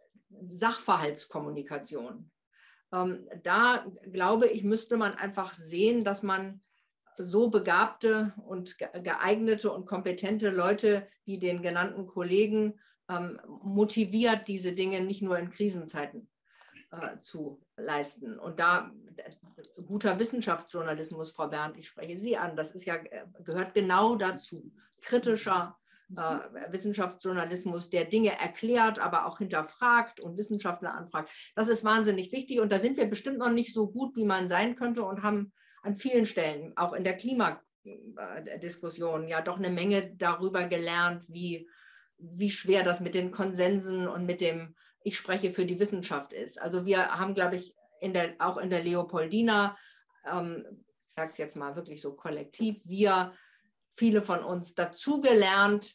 Sachverhaltskommunikation. Da glaube ich, müsste man einfach sehen, dass man so begabte und geeignete und kompetente Leute wie den genannten Kollegen motiviert, diese Dinge nicht nur in Krisenzeiten zu leisten. Und da guter Wissenschaftsjournalismus, Frau Berndt, ich spreche Sie an, das ist ja, gehört genau dazu. Kritischer Wissenschaftsjournalismus, der Dinge erklärt, aber auch hinterfragt und Wissenschaftler anfragt. Das ist wahnsinnig wichtig und da sind wir bestimmt noch nicht so gut, wie man sein könnte und haben an vielen Stellen, auch in der Klimadiskussion, ja doch eine Menge darüber gelernt, wie schwer das mit den Konsensen und mit dem Ich spreche für die Wissenschaft ist. Also wir haben, glaube ich, auch in der Leopoldina, ich sage es jetzt mal wirklich so kollektiv, viele von uns dazugelernt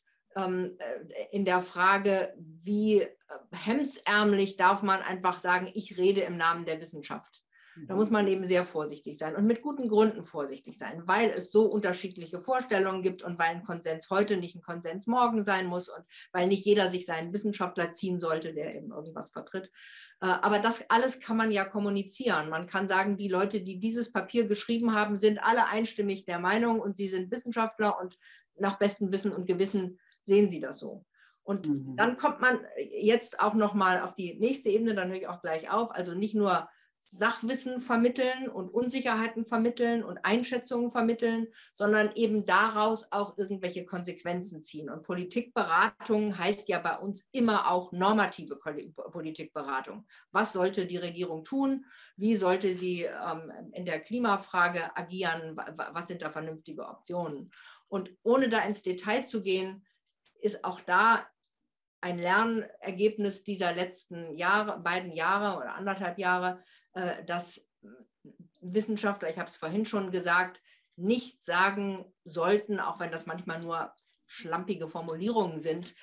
in der Frage, wie hemdsärmlich darf man einfach sagen, ich rede im Namen der Wissenschaft. Da muss man eben sehr vorsichtig sein und mit guten Gründen vorsichtig sein, weil es so unterschiedliche Vorstellungen gibt und weil ein Konsens heute nicht ein Konsens morgen sein muss und weil nicht jeder sich seinen Wissenschaftler ziehen sollte, der eben irgendwas vertritt. Aber das alles kann man ja kommunizieren. Man kann sagen, die Leute, die dieses Papier geschrieben haben, sind alle einstimmig der Meinung und sie sind Wissenschaftler und nach bestem Wissen und Gewissen sehen sie das so. Und dann kommt man jetzt auch nochmal auf die nächste Ebene, dann höre ich auch gleich auf, also nicht nur Sachwissen vermitteln und Unsicherheiten vermitteln und Einschätzungen vermitteln, sondern eben daraus auch irgendwelche Konsequenzen ziehen. Und Politikberatung heißt ja bei uns immer auch normative Politikberatung. Was sollte die Regierung tun? Wie sollte sie in der Klimafrage agieren? Was sind da vernünftige Optionen? Und ohne da ins Detail zu gehen, ist auch da ein Lernergebnis dieser letzten beiden Jahre oder 1,5 Jahre, dass Wissenschaftler, ich habe es vorhin schon gesagt, nicht sagen sollten, auch wenn das manchmal nur schlampige Formulierungen sind,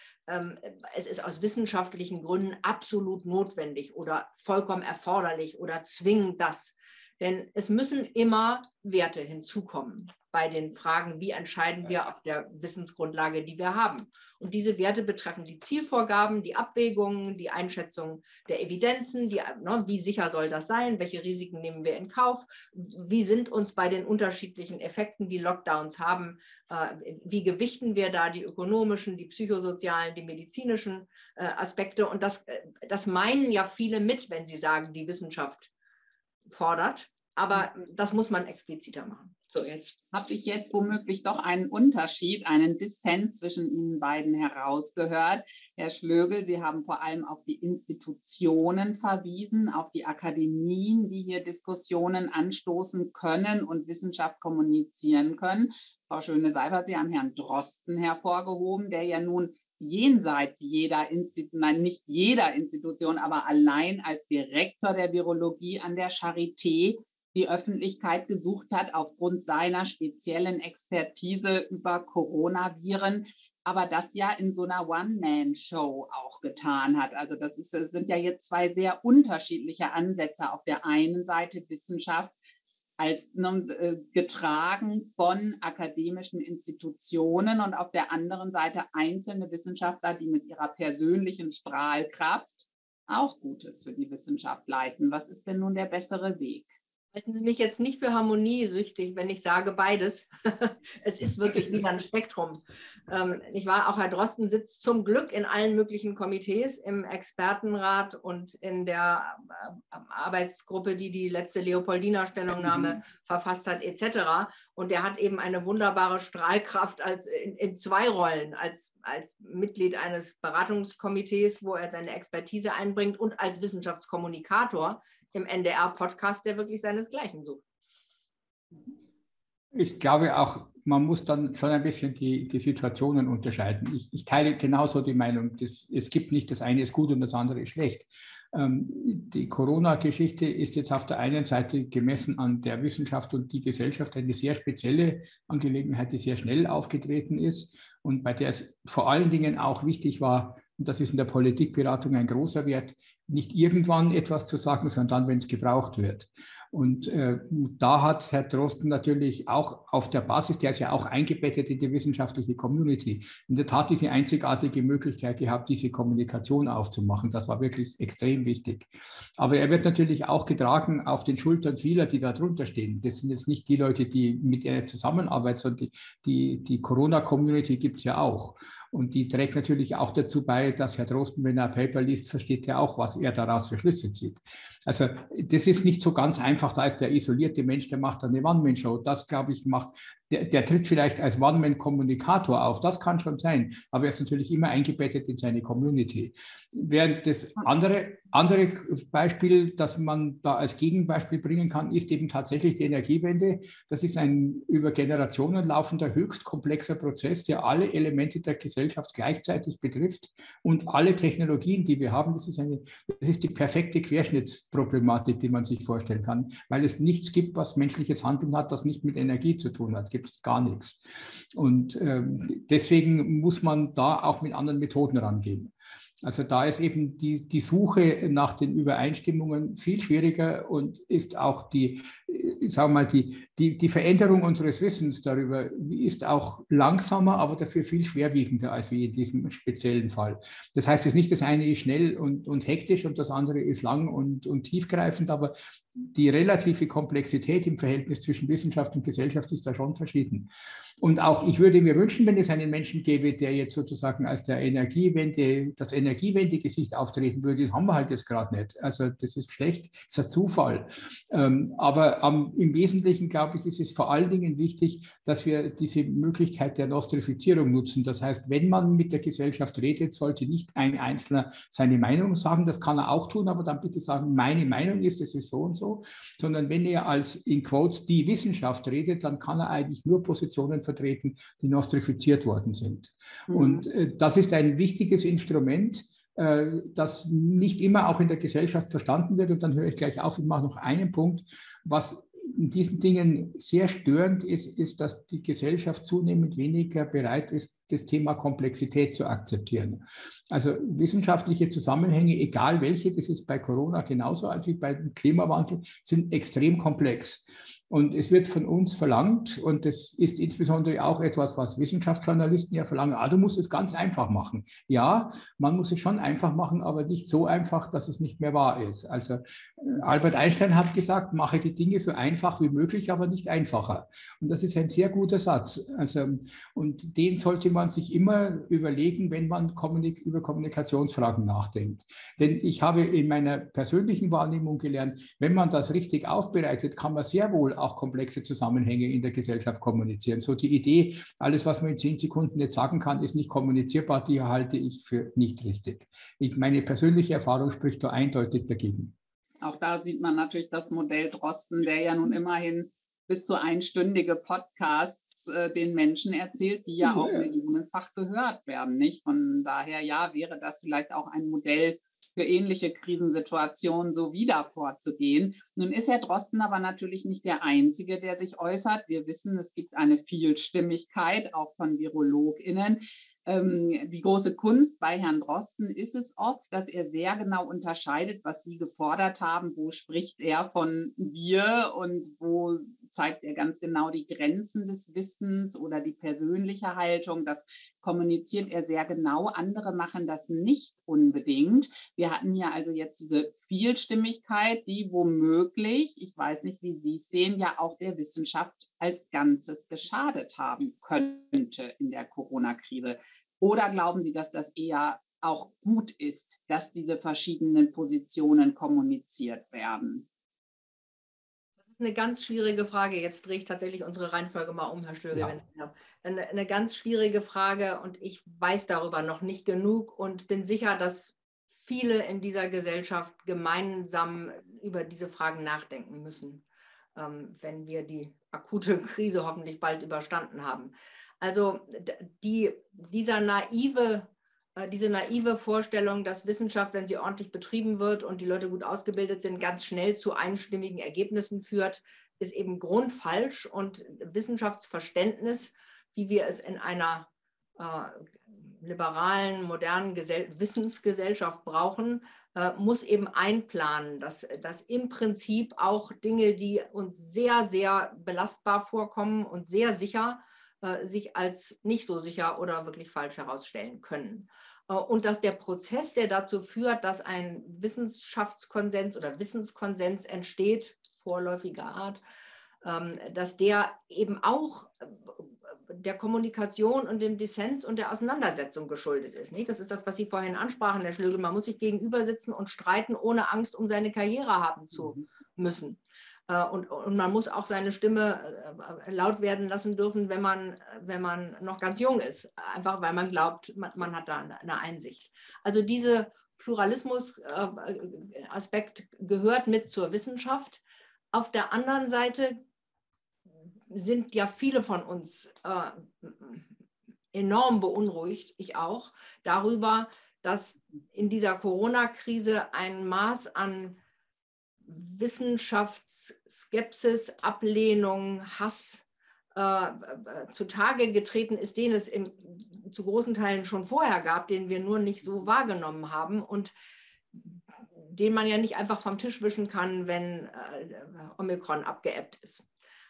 es ist aus wissenschaftlichen Gründen absolut notwendig oder vollkommen erforderlich oder zwingend das. Denn es müssen immer Werte hinzukommen bei den Fragen, wie entscheiden wir auf der Wissensgrundlage, die wir haben. Und diese Werte betreffen die Zielvorgaben, die Abwägungen, die Einschätzung der Evidenzen, wie sicher soll das sein, welche Risiken nehmen wir in Kauf, wie sind uns bei den unterschiedlichen Effekten, die Lockdowns haben, wie gewichten wir da die ökonomischen, die psychosozialen, die medizinischen Aspekte. Und das meinen ja viele mit, wenn sie sagen, die Wissenschaft fordert, aber das muss man expliziter machen. So, jetzt habe ich jetzt womöglich doch einen Unterschied, einen Dissens zwischen Ihnen beiden herausgehört. Herr Schlögel, Sie haben vor allem auf die Institutionen verwiesen, auf die Akademien, die hier Diskussionen anstoßen können und Wissenschaft kommunizieren können. Frau Schöne-Seibert, Sie haben Herrn Drosten hervorgehoben, der ja nun jenseits jeder Institution, nein, nicht jeder Institution, aber allein als Direktor der Virologie an der Charité die Öffentlichkeit gesucht hat aufgrund seiner speziellen Expertise über Coronaviren, aber das ja in so einer One-Man-Show auch getan hat. Also das sind ja jetzt zwei sehr unterschiedliche Ansätze. Auf der einen Seite Wissenschaft als getragen von akademischen Institutionen und auf der anderen Seite einzelne Wissenschaftler, die mit ihrer persönlichen Strahlkraft auch Gutes für die Wissenschaft leisten. Was ist denn nun der bessere Weg? Halten Sie mich jetzt nicht für harmoniesüchtig, wenn ich sage beides. Es ist wirklich wieder ein Spektrum. Auch Herr Drosten sitzt zum Glück in allen möglichen Komitees, im Expertenrat und in der Arbeitsgruppe, die die letzte Leopoldina-Stellungnahme verfasst hat, etc. Und er hat eben eine wunderbare Strahlkraft in zwei Rollen, als Mitglied eines Beratungskomitees, wo er seine Expertise einbringt, und als Wissenschaftskommunikator im NDR-Podcast, der wirklich seinesgleichen sucht. Ich glaube auch, man muss dann schon ein bisschen die Situationen unterscheiden. Ich teile genauso die Meinung, es gibt nicht, das eine ist gut und das andere ist schlecht. Die Corona-Geschichte ist jetzt auf der einen Seite gemessen an der Wissenschaft und die Gesellschaft eine sehr spezielle Angelegenheit, die sehr schnell aufgetreten ist und bei der es vor allen Dingen auch wichtig war, und das ist in der Politikberatung ein großer Wert, nicht irgendwann etwas zu sagen, sondern dann, wenn es gebraucht wird. Und da hat Herr Drosten natürlich auch auf der Basis, der ist ja auch eingebettet in die wissenschaftliche Community, in der Tat diese einzigartige Möglichkeit gehabt, diese Kommunikation aufzumachen. Das war wirklich extrem wichtig. Aber er wird natürlich auch getragen auf den Schultern vieler, die da drunter stehen. Das sind jetzt nicht die Leute, die mit er zusammenarbeiten, sondern die Corona-Community gibt es ja auch. Und die trägt natürlich auch dazu bei, dass Herr Drosten, wenn er ein Paper liest, versteht er auch, was er daraus für Schlüsse zieht. Also das ist nicht so ganz einfach. Da ist der isolierte Mensch, der macht dann eine One-Man-Show. Das, glaube ich, der tritt vielleicht als One-Man-Kommunikator auf. Das kann schon sein. Aber er ist natürlich immer eingebettet in seine Community. Während das andere Beispiel, das man da als Gegenbeispiel bringen kann, ist eben tatsächlich die Energiewende. Das ist ein über Generationen laufender, höchst komplexer Prozess, der alle Elemente der Gesellschaft gleichzeitig betrifft und alle Technologien, die wir haben. Das ist die perfekte Querschnittsproblematik, die man sich vorstellen kann, weil es nichts gibt, was menschliches Handeln hat, das nicht mit Energie zu tun hat. Gibt es gar nichts. Und deswegen muss man da auch mit anderen Methoden rangehen. Also da ist eben die Suche nach den Übereinstimmungen viel schwieriger und ist auch die Veränderung unseres Wissens darüber ist auch langsamer, aber dafür viel schwerwiegender als wie in diesem speziellen Fall. Das heißt jetzt nicht, das eine ist schnell und hektisch und das andere ist lang und tiefgreifend, aber die relative Komplexität im Verhältnis zwischen Wissenschaft und Gesellschaft ist da schon verschieden. Und auch ich würde mir wünschen, wenn es einen Menschen gäbe, der jetzt sozusagen als das Energiewende-Gesicht auftreten würde. Das haben wir halt jetzt gerade nicht. Also das ist schlecht, das ist ein Zufall. Aber im Wesentlichen, glaube ich, ist es vor allen Dingen wichtig, dass wir diese Möglichkeit der Nostrifizierung nutzen. Das heißt, wenn man mit der Gesellschaft redet, sollte nicht ein Einzelner seine Meinung sagen. Das kann er auch tun, aber dann bitte sagen, meine Meinung ist, es ist so und so. Sondern wenn er als, in Quotes, die Wissenschaft redet, dann kann er eigentlich nur Positionen vertreten, die nostrifiziert worden sind. Mhm. Und das ist ein wichtiges Instrument, das nicht immer auch in der Gesellschaft verstanden wird. Und dann höre ich gleich auf und mache noch einen Punkt, was in diesen Dingen sehr störend ist, dass die Gesellschaft zunehmend weniger bereit ist, das Thema Komplexität zu akzeptieren. Also wissenschaftliche Zusammenhänge, egal welche, das ist bei Corona genauso wie beim Klimawandel, sind extrem komplex. Und es wird von uns verlangt, und das ist insbesondere auch etwas, was Wissenschaftsjournalisten ja verlangen, du musst es ganz einfach machen. Ja, man muss es schon einfach machen, aber nicht so einfach, dass es nicht mehr wahr ist. Also Albert Einstein hat gesagt, mache die Dinge so einfach wie möglich, aber nicht einfacher. Und das ist ein sehr guter Satz. Also, und den sollte man sich immer überlegen, wenn man über Kommunikationsfragen nachdenkt. Denn ich habe in meiner persönlichen Wahrnehmung gelernt, wenn man das richtig aufbereitet, kann man sehr wohl auch komplexe Zusammenhänge in der Gesellschaft kommunizieren. So die Idee, alles, was man in 10 Sekunden nicht sagen kann, ist nicht kommunizierbar, die halte ich für nicht richtig. Meine persönliche Erfahrung spricht da eindeutig dagegen. Auch da sieht man natürlich das Modell Drosten, der ja nun immerhin bis zu einstündige Podcasts den Menschen erzählt, die ja auch millionenfach gehört werden. Nicht? Von daher, ja, wäre das vielleicht auch ein Modell für ähnliche Krisensituationen so wieder vorzugehen. Nun ist Herr Drosten aber natürlich nicht der Einzige, der sich äußert. Wir wissen, es gibt eine Vielstimmigkeit, auch von VirologInnen. Die große Kunst bei Herrn Drosten ist es oft, dass er sehr genau unterscheidet, was Sie gefordert haben, wo spricht er von wir und wo zeigt er ganz genau die Grenzen des Wissens oder die persönliche Haltung. Das kommuniziert er sehr genau. Andere machen das nicht unbedingt. Wir hatten ja also jetzt diese Vielstimmigkeit, die womöglich, ich weiß nicht, wie Sie es sehen, ja auch der Wissenschaft als Ganzes geschadet haben könnte in der Corona-Krise. Oder glauben Sie, dass das eher auch gut ist, dass diese verschiedenen Positionen kommuniziert werden? Das ist eine ganz schwierige Frage. Jetzt drehe ich tatsächlich unsere Reihenfolge mal um, Herr Stöger. Ja. Eine ganz schwierige Frage und ich weiß darüber noch nicht genug und bin sicher, dass viele in dieser Gesellschaft gemeinsam über diese Fragen nachdenken müssen, wenn wir die akute Krise hoffentlich bald überstanden haben. Also diese naive Vorstellung, dass Wissenschaft, wenn sie ordentlich betrieben wird und die Leute gut ausgebildet sind, ganz schnell zu einstimmigen Ergebnissen führt, ist eben grundfalsch. Und Wissenschaftsverständnis, wie wir es in einer liberalen, modernen Wissensgesellschaft brauchen, muss eben einplanen, dass im Prinzip auch Dinge, die uns sehr, sehr belastbar vorkommen und sehr sicher, sich als nicht so sicher oder wirklich falsch herausstellen können. Und dass der Prozess, der dazu führt, dass ein Wissenschaftskonsens oder Wissenskonsens entsteht, vorläufiger Art, dass der eben auch der Kommunikation und dem Dissens und der Auseinandersetzung geschuldet ist. Nicht? Das ist das, was Sie vorhin ansprachen, Herr Schlögl. Man muss sich gegenüber sitzen und streiten, ohne Angst um seine Karriere haben zu müssen. Und man muss auch seine Stimme laut werden lassen dürfen, wenn man noch ganz jung ist, einfach weil man glaubt, man hat da eine Einsicht. Also dieser Pluralismus-Aspekt gehört mit zur Wissenschaft. Auf der anderen Seite sind ja viele von uns enorm beunruhigt, ich auch, darüber, dass in dieser Corona-Krise ein Maß an Wissenschaftsskepsis, Ablehnung, Hass zutage getreten ist, den es zu großen Teilen schon vorher gab, den wir nur nicht so wahrgenommen haben und den man ja nicht einfach vom Tisch wischen kann, wenn Omikron abgeebbt ist.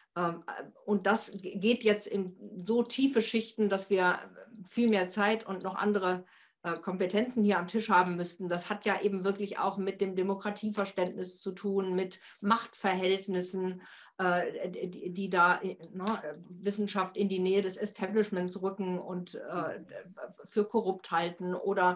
Und das geht jetzt in so tiefe Schichten, dass wir viel mehr Zeit und noch andere Kompetenzen hier am Tisch haben müssten. Das hat ja eben wirklich auch mit dem Demokratieverständnis zu tun, mit Machtverhältnissen, die da Wissenschaft in die Nähe des Establishments rücken und für korrupt halten oder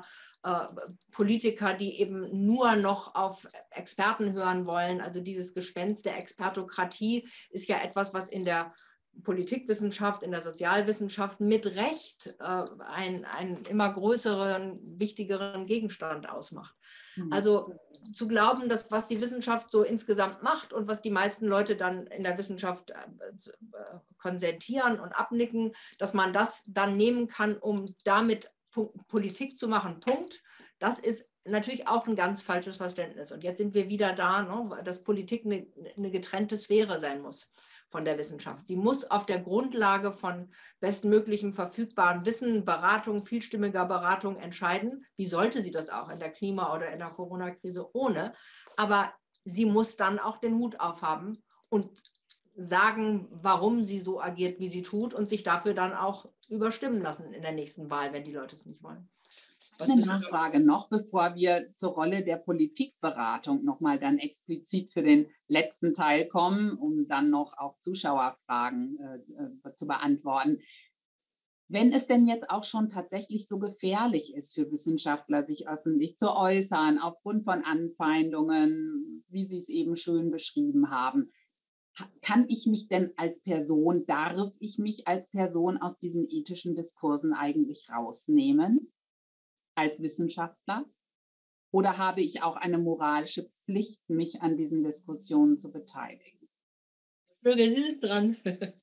Politiker, die eben nur noch auf Experten hören wollen. Also dieses Gespenst der Expertokratie ist ja etwas, was in der Politikwissenschaft, in der Sozialwissenschaft mit Recht einen immer größeren, wichtigeren Gegenstand ausmacht. Also zu glauben, dass was die Wissenschaft so insgesamt macht und was die meisten Leute dann in der Wissenschaft konsentieren und abnicken, dass man das dann nehmen kann, um damit Politik zu machen, Punkt. Das ist natürlich auch ein ganz falsches Verständnis. Und jetzt sind wir wieder da, ne, dass Politik eine getrennte Sphäre sein muss von der Wissenschaft. Sie muss auf der Grundlage von bestmöglichem verfügbaren Wissen, Beratung, vielstimmiger Beratung entscheiden. Wie sollte sie das auch in der Klima- oder in der Corona-Krise ohne? Aber sie muss dann auch den Hut aufhaben und sagen, warum sie so agiert, wie sie tut und sich dafür dann auch überstimmen lassen in der nächsten Wahl, wenn die Leute es nicht wollen. Eine Nachfrage noch, bevor wir zur Rolle der Politikberatung nochmal dann explizit für den letzten Teil kommen, um dann noch auch Zuschauerfragen zu beantworten. Wenn es denn jetzt auch schon tatsächlich so gefährlich ist für Wissenschaftler, sich öffentlich zu äußern, aufgrund von Anfeindungen, wie Sie es eben schön beschrieben haben, kann ich mich denn als Person, darf ich mich als Person aus diesen ethischen Diskursen eigentlich rausnehmen? Als Wissenschaftler? Oder habe ich auch eine moralische Pflicht, mich an diesen Diskussionen zu beteiligen? Sie sind dran.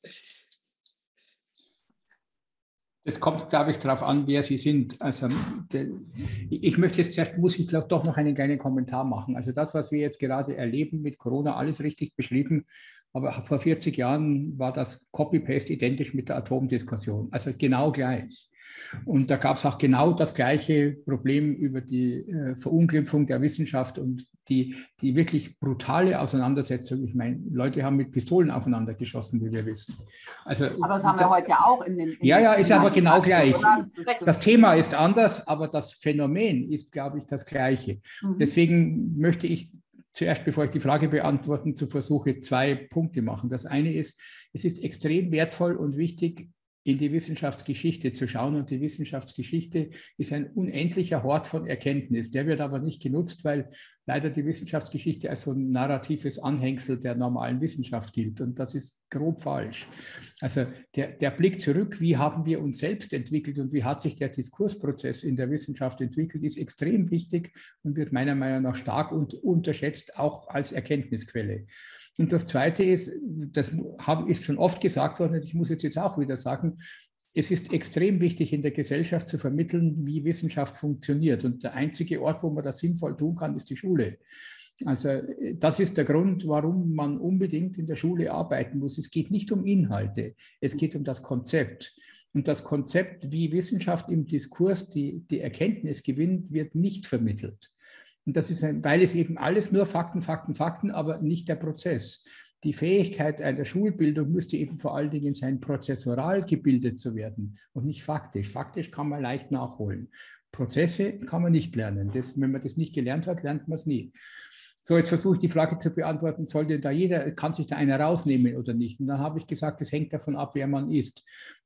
Es kommt, glaube ich, darauf an, wer Sie sind. Also ich möchte jetzt zuerst, muss ich glaube doch noch einen kleinen Kommentar machen. Also das, was wir jetzt gerade erleben mit Corona, alles richtig beschrieben, aber vor 40 Jahren war das Copy-Paste identisch mit der Atomdiskussion. Also genau gleich. Und da gab es auch genau das gleiche Problem über die Verunglimpfung der Wissenschaft und die wirklich brutale Auseinandersetzung. Ich meine, Leute haben mit Pistolen aufeinander geschossen, wie wir wissen. Also, aber das haben wir heute ja auch in den... Ja, ist aber genau gleich. Das Thema ist anders, aber das Phänomen ist, glaube ich, das Gleiche. Deswegen möchte ich zuerst, bevor ich die Frage beantworten zu versuche, 2 Punkte machen. Das eine ist, es ist extrem wertvoll und wichtig, in die Wissenschaftsgeschichte zu schauen. Und die Wissenschaftsgeschichte ist ein unendlicher Hort von Erkenntnis. Der wird aber nicht genutzt, weil leider die Wissenschaftsgeschichte als so ein narratives Anhängsel der normalen Wissenschaft gilt. Und das ist grob falsch. Also der Blick zurück, wie haben wir uns selbst entwickelt und wie hat sich der Diskursprozess in der Wissenschaft entwickelt, ist extrem wichtig und wird meiner Meinung nach stark unterschätzt, auch als Erkenntnisquelle. Und das Zweite ist, das ist schon oft gesagt worden, und ich muss jetzt auch wieder sagen, es ist extrem wichtig, in der Gesellschaft zu vermitteln, wie Wissenschaft funktioniert. Und der einzige Ort, wo man das sinnvoll tun kann, ist die Schule. Also das ist der Grund, warum man unbedingt in der Schule arbeiten muss. Es geht nicht um Inhalte, es geht um das Konzept. Und das Konzept, wie Wissenschaft im Diskurs die Erkenntnis gewinnt, wird nicht vermittelt. Und das ist, weil es eben alles nur Fakten, Fakten, Fakten, aber nicht der Prozess. Die Fähigkeit einer Schulbildung müsste eben vor allen Dingen sein, prozessoral gebildet zu werden und nicht faktisch. Faktisch kann man leicht nachholen. Prozesse kann man nicht lernen. Wenn man das nicht gelernt hat, lernt man es nie. So, jetzt versuche ich die Frage zu beantworten, kann sich da einer rausnehmen oder nicht? Und dann habe ich gesagt, es hängt davon ab, wer man ist.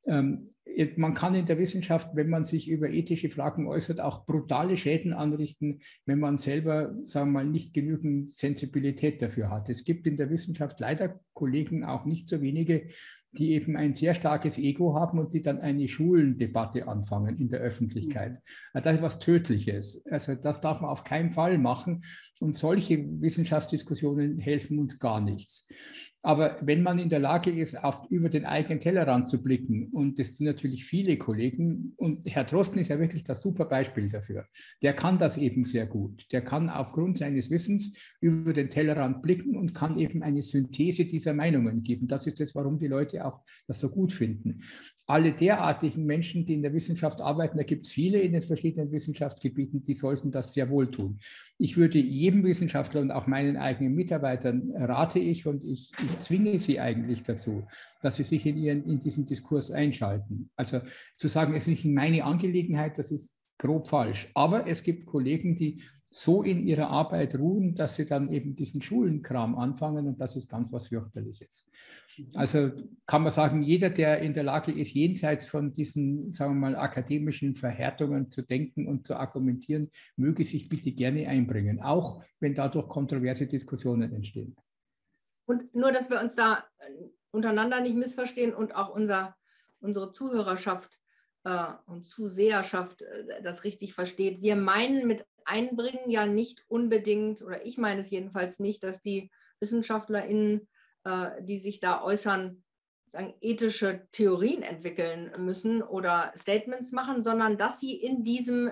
Man kann in der Wissenschaft, wenn man sich über ethische Fragen äußert, auch brutale Schäden anrichten, wenn man selber, sagen wir mal, nicht genügend Sensibilität dafür hat. Es gibt in der Wissenschaft leider Kollegen, auch nicht so wenige, die eben ein sehr starkes Ego haben und die dann eine Schulendebatte anfangen in der Öffentlichkeit. Das ist was Tödliches. Also das darf man auf keinen Fall machen. Und solche Wissenschaftsdiskussionen helfen uns gar nichts. Aber wenn man in der Lage ist, über den eigenen Tellerrand zu blicken, und das sind natürlich viele Kollegen, und Herr Drosten ist ja wirklich das super Beispiel dafür, der kann das eben sehr gut. Der kann aufgrund seines Wissens über den Tellerrand blicken und kann eben eine Synthese dieser Meinungen geben. Das ist das, warum die Leute auch das so gut finden. Alle derartigen Menschen, die in der Wissenschaft arbeiten, da gibt es viele in den verschiedenen Wissenschaftsgebieten, die sollten das sehr wohl tun. Ich würde jedem Wissenschaftler und auch meinen eigenen Mitarbeitern rate ich und ich zwinge sie eigentlich dazu, dass sie sich in diesen Diskurs einschalten. Also zu sagen, es ist nicht meine Angelegenheit, das ist grob falsch. Aber es gibt Kollegen, die so in ihrer Arbeit ruhen, dass sie dann eben diesen Schulenkram anfangen und das ist ganz was Fürchterliches. Also kann man sagen, jeder, der in der Lage ist, jenseits von diesen, sagen wir mal, akademischen Verhärtungen zu denken und zu argumentieren, möge sich bitte gerne einbringen, auch wenn dadurch kontroverse Diskussionen entstehen. Und nur, dass wir uns da untereinander nicht missverstehen und auch unsere Zuhörerschaft und Zuseherschaft das richtig versteht. Wir meinen mit einbringen ja nicht unbedingt, oder ich meine es jedenfalls nicht, dass die WissenschaftlerInnen, die sich da äußern, sagen, ethische Theorien entwickeln müssen oder Statements machen, sondern dass sie in diesem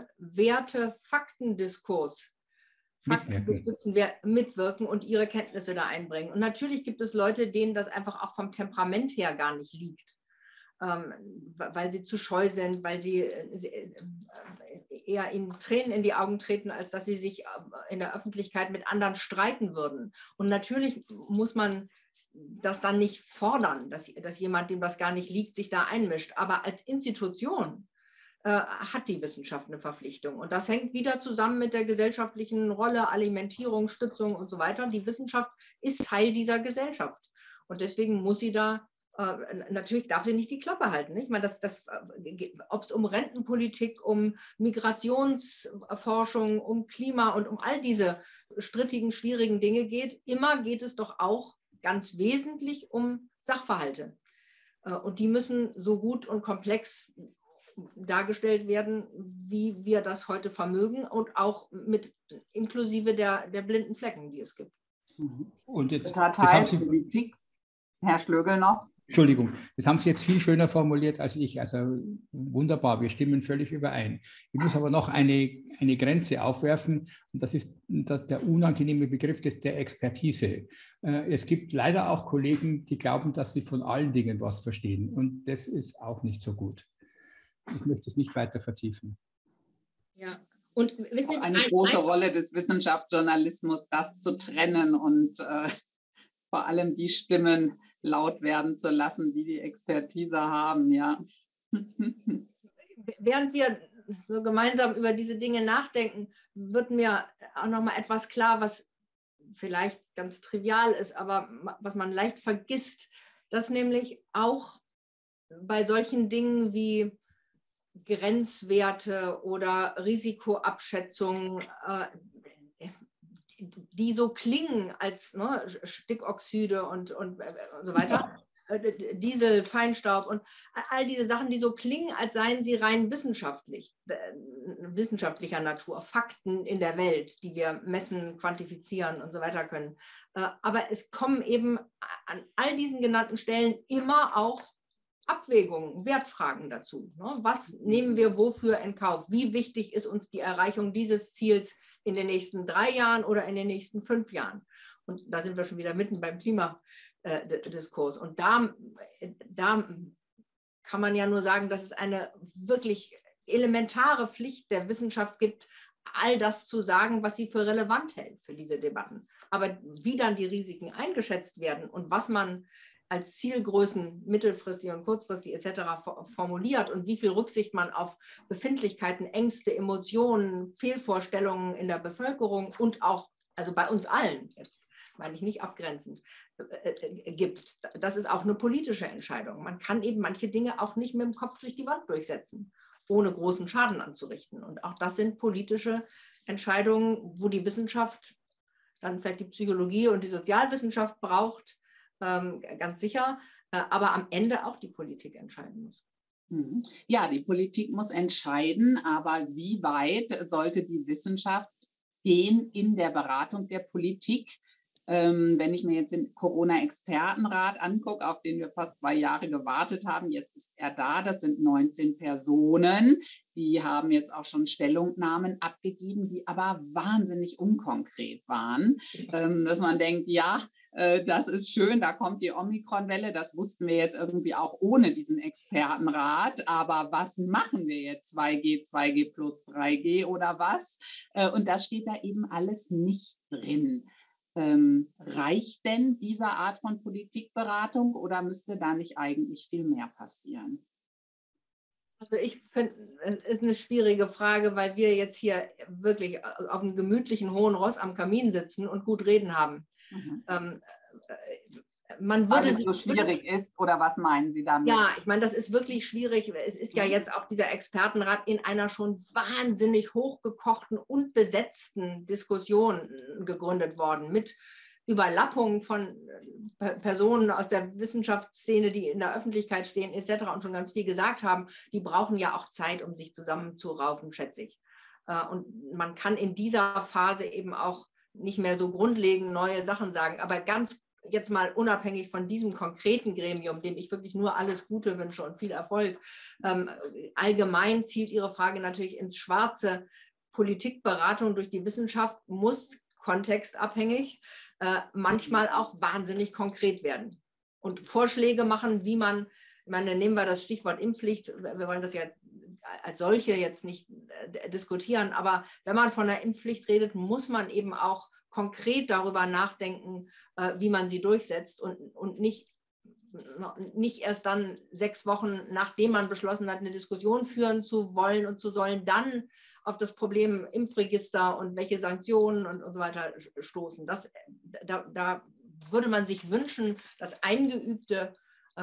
Werte-Fakten-Diskurs mitwirken und ihre Kenntnisse da einbringen. Und natürlich gibt es Leute, denen das einfach auch vom Temperament her gar nicht liegt, weil sie zu scheu sind, weil sie eher ihnen Tränen in die Augen treten, als dass sie sich in der Öffentlichkeit mit anderen streiten würden. Und natürlich muss man das dann nicht fordern, dass jemand, dem das gar nicht liegt, sich da einmischt. Aber als Institution hat die Wissenschaft eine Verpflichtung. Und das hängt wieder zusammen mit der gesellschaftlichen Rolle, Alimentierung, Stützung und so weiter. Die Wissenschaft ist Teil dieser Gesellschaft. Und deswegen muss sie da, natürlich darf sie nicht die Klappe halten. Ich meine, ob es um Rentenpolitik, um Migrationsforschung, um Klima und um all diese strittigen, schwierigen Dinge geht, immer geht es doch auch ganz wesentlich um Sachverhalte. Und die müssen so gut und komplex dargestellt werden, wie wir das heute vermögen und auch mit inklusive der blinden Flecken, die es gibt. Und jetzt Parteipolitik, Herr Schlögl noch. Entschuldigung, das haben Sie jetzt viel schöner formuliert als ich. Also wunderbar, wir stimmen völlig überein. Ich muss aber noch eine Grenze aufwerfen und das ist der unangenehme Begriff der Expertise. Es gibt leider auch Kollegen, die glauben, dass sie von allen Dingen was verstehen und das ist auch nicht so gut. Ich möchte es nicht weiter vertiefen. Ja, und wissen Sie, eine große Rolle des Wissenschaftsjournalismus, das zu trennen und vor allem die Stimmen laut werden zu lassen, die die Expertise haben, ja. Während wir so gemeinsam über diese Dinge nachdenken, wird mir auch noch mal etwas klar, was vielleicht ganz trivial ist, aber was man leicht vergisst, dass nämlich auch bei solchen Dingen wie Grenzwerte oder Risikoabschätzungen, die so klingen als Stickoxide und so weiter, Diesel, Feinstaub und all diese Sachen, die so klingen, als seien sie rein wissenschaftlicher Natur, Fakten in der Welt, die wir messen, quantifizieren und so weiter können. Aber es kommen eben an all diesen genannten Stellen immer auch Abwägungen, Wertfragen dazu. Was nehmen wir wofür in Kauf? Wie wichtig ist uns die Erreichung dieses Ziels in den nächsten 3 Jahren oder in den nächsten 5 Jahren? Und da sind wir schon wieder mitten beim Klimadiskurs. Und da kann man ja nur sagen, dass es eine wirklich elementare Pflicht der Wissenschaft gibt, all das zu sagen, was sie für relevant hält für diese Debatten. Aber wie dann die Risiken eingeschätzt werden und was man als Zielgrößen mittelfristig und kurzfristig etc. formuliert und wie viel Rücksicht man auf Befindlichkeiten, Ängste, Emotionen, Fehlvorstellungen in der Bevölkerung und auch, also bei uns allen, jetzt meine ich nicht abgrenzend, gibt. Das ist auch eine politische Entscheidung. Man kann eben manche Dinge auch nicht mit dem Kopf durch die Wand durchsetzen, ohne großen Schaden anzurichten. Und auch das sind politische Entscheidungen, wo die Wissenschaft dann vielleicht die Psychologie und die Sozialwissenschaft braucht, ganz sicher, aber am Ende auch die Politik entscheiden muss. Ja, die Politik muss entscheiden, aber wie weit sollte die Wissenschaft gehen in der Beratung der Politik? Wenn ich mir jetzt den Corona-Expertenrat angucke, auf den wir fast 2 Jahre gewartet haben, jetzt ist er da, das sind 19 Personen, die haben jetzt auch schon Stellungnahmen abgegeben, die aber wahnsinnig unkonkret waren, dass man denkt, ja, das ist schön, da kommt die Omikron-Welle, das wussten wir jetzt irgendwie auch ohne diesen Expertenrat, aber was machen wir jetzt, 2G, 2G plus 3G oder was? Und das steht da eben alles nicht drin. Reicht denn diese Art von Politikberatung oder müsste da nicht eigentlich viel mehr passieren? Also ich finde, es ist eine schwierige Frage, weil wir jetzt hier wirklich auf einem gemütlichen hohen Ross am Kamin sitzen und gut reden haben. Man würde, weil es so schwierig ist, oder was meinen Sie damit? Ja, ich meine, das ist wirklich schwierig. Es ist ja jetzt auch dieser Expertenrat in einer schon wahnsinnig hochgekochten und besetzten Diskussion gegründet worden, mit Überlappung von Personen aus der Wissenschaftsszene, die in der Öffentlichkeit stehen, etc. und schon ganz viel gesagt haben. Die brauchen ja auch Zeit, um sich zusammenzuraufen, schätze ich. Und man kann in dieser Phase eben auch nicht mehr so grundlegend neue Sachen sagen, aber ganz jetzt mal unabhängig von diesem konkreten Gremium, dem ich wirklich nur alles Gute wünsche und viel Erfolg. Allgemein zielt Ihre Frage natürlich ins Schwarze. Politikberatung durch die Wissenschaft muss kontextabhängig, manchmal auch wahnsinnig konkret werden und Vorschläge machen, wie man, ich meine, nehmen wir das Stichwort Impfpflicht, wir wollen das ja als solche jetzt nicht diskutieren, aber wenn man von der Impfpflicht redet, muss man eben auch konkret darüber nachdenken, wie man sie durchsetzt und nicht erst dann 6 Wochen, nachdem man beschlossen hat, eine Diskussion führen zu wollen und zu sollen, dann auf das Problem Impfregister und welche Sanktionen und so weiter stoßen. Da würde man sich wünschen, dass eingeübte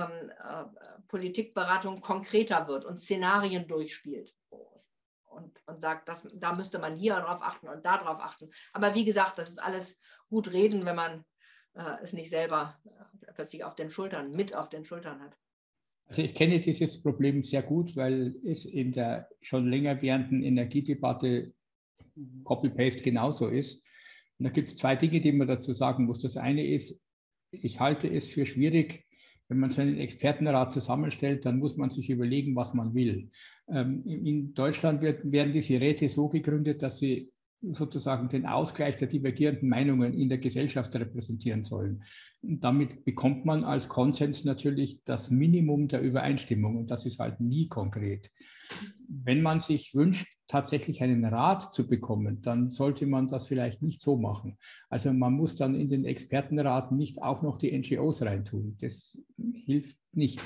Politikberatung konkreter wird und Szenarien durchspielt. Und sagt, da müsste man hier drauf achten und da drauf achten. Aber wie gesagt, das ist alles gut reden, wenn man es nicht selber plötzlich mit auf den Schultern hat. Also ich kenne dieses Problem sehr gut, weil es in der schon länger währenden Energiedebatte Copy-Paste genauso ist. Und da gibt es 2 Dinge, die man dazu sagen muss. Das eine ist, ich halte es für schwierig, wenn man so einen Expertenrat zusammenstellt, dann muss man sich überlegen, was man will. In Deutschland werden diese Räte so gegründet, dass sie sozusagen den Ausgleich der divergierenden Meinungen in der Gesellschaft repräsentieren sollen. Und damit bekommt man als Konsens natürlich das Minimum der Übereinstimmung und das ist halt nie konkret. Wenn man sich wünscht, tatsächlich einen Rat zu bekommen, dann sollte man das vielleicht nicht so machen. Also man muss dann in den Expertenrat nicht auch noch die NGOs reintun. Das hilft nicht.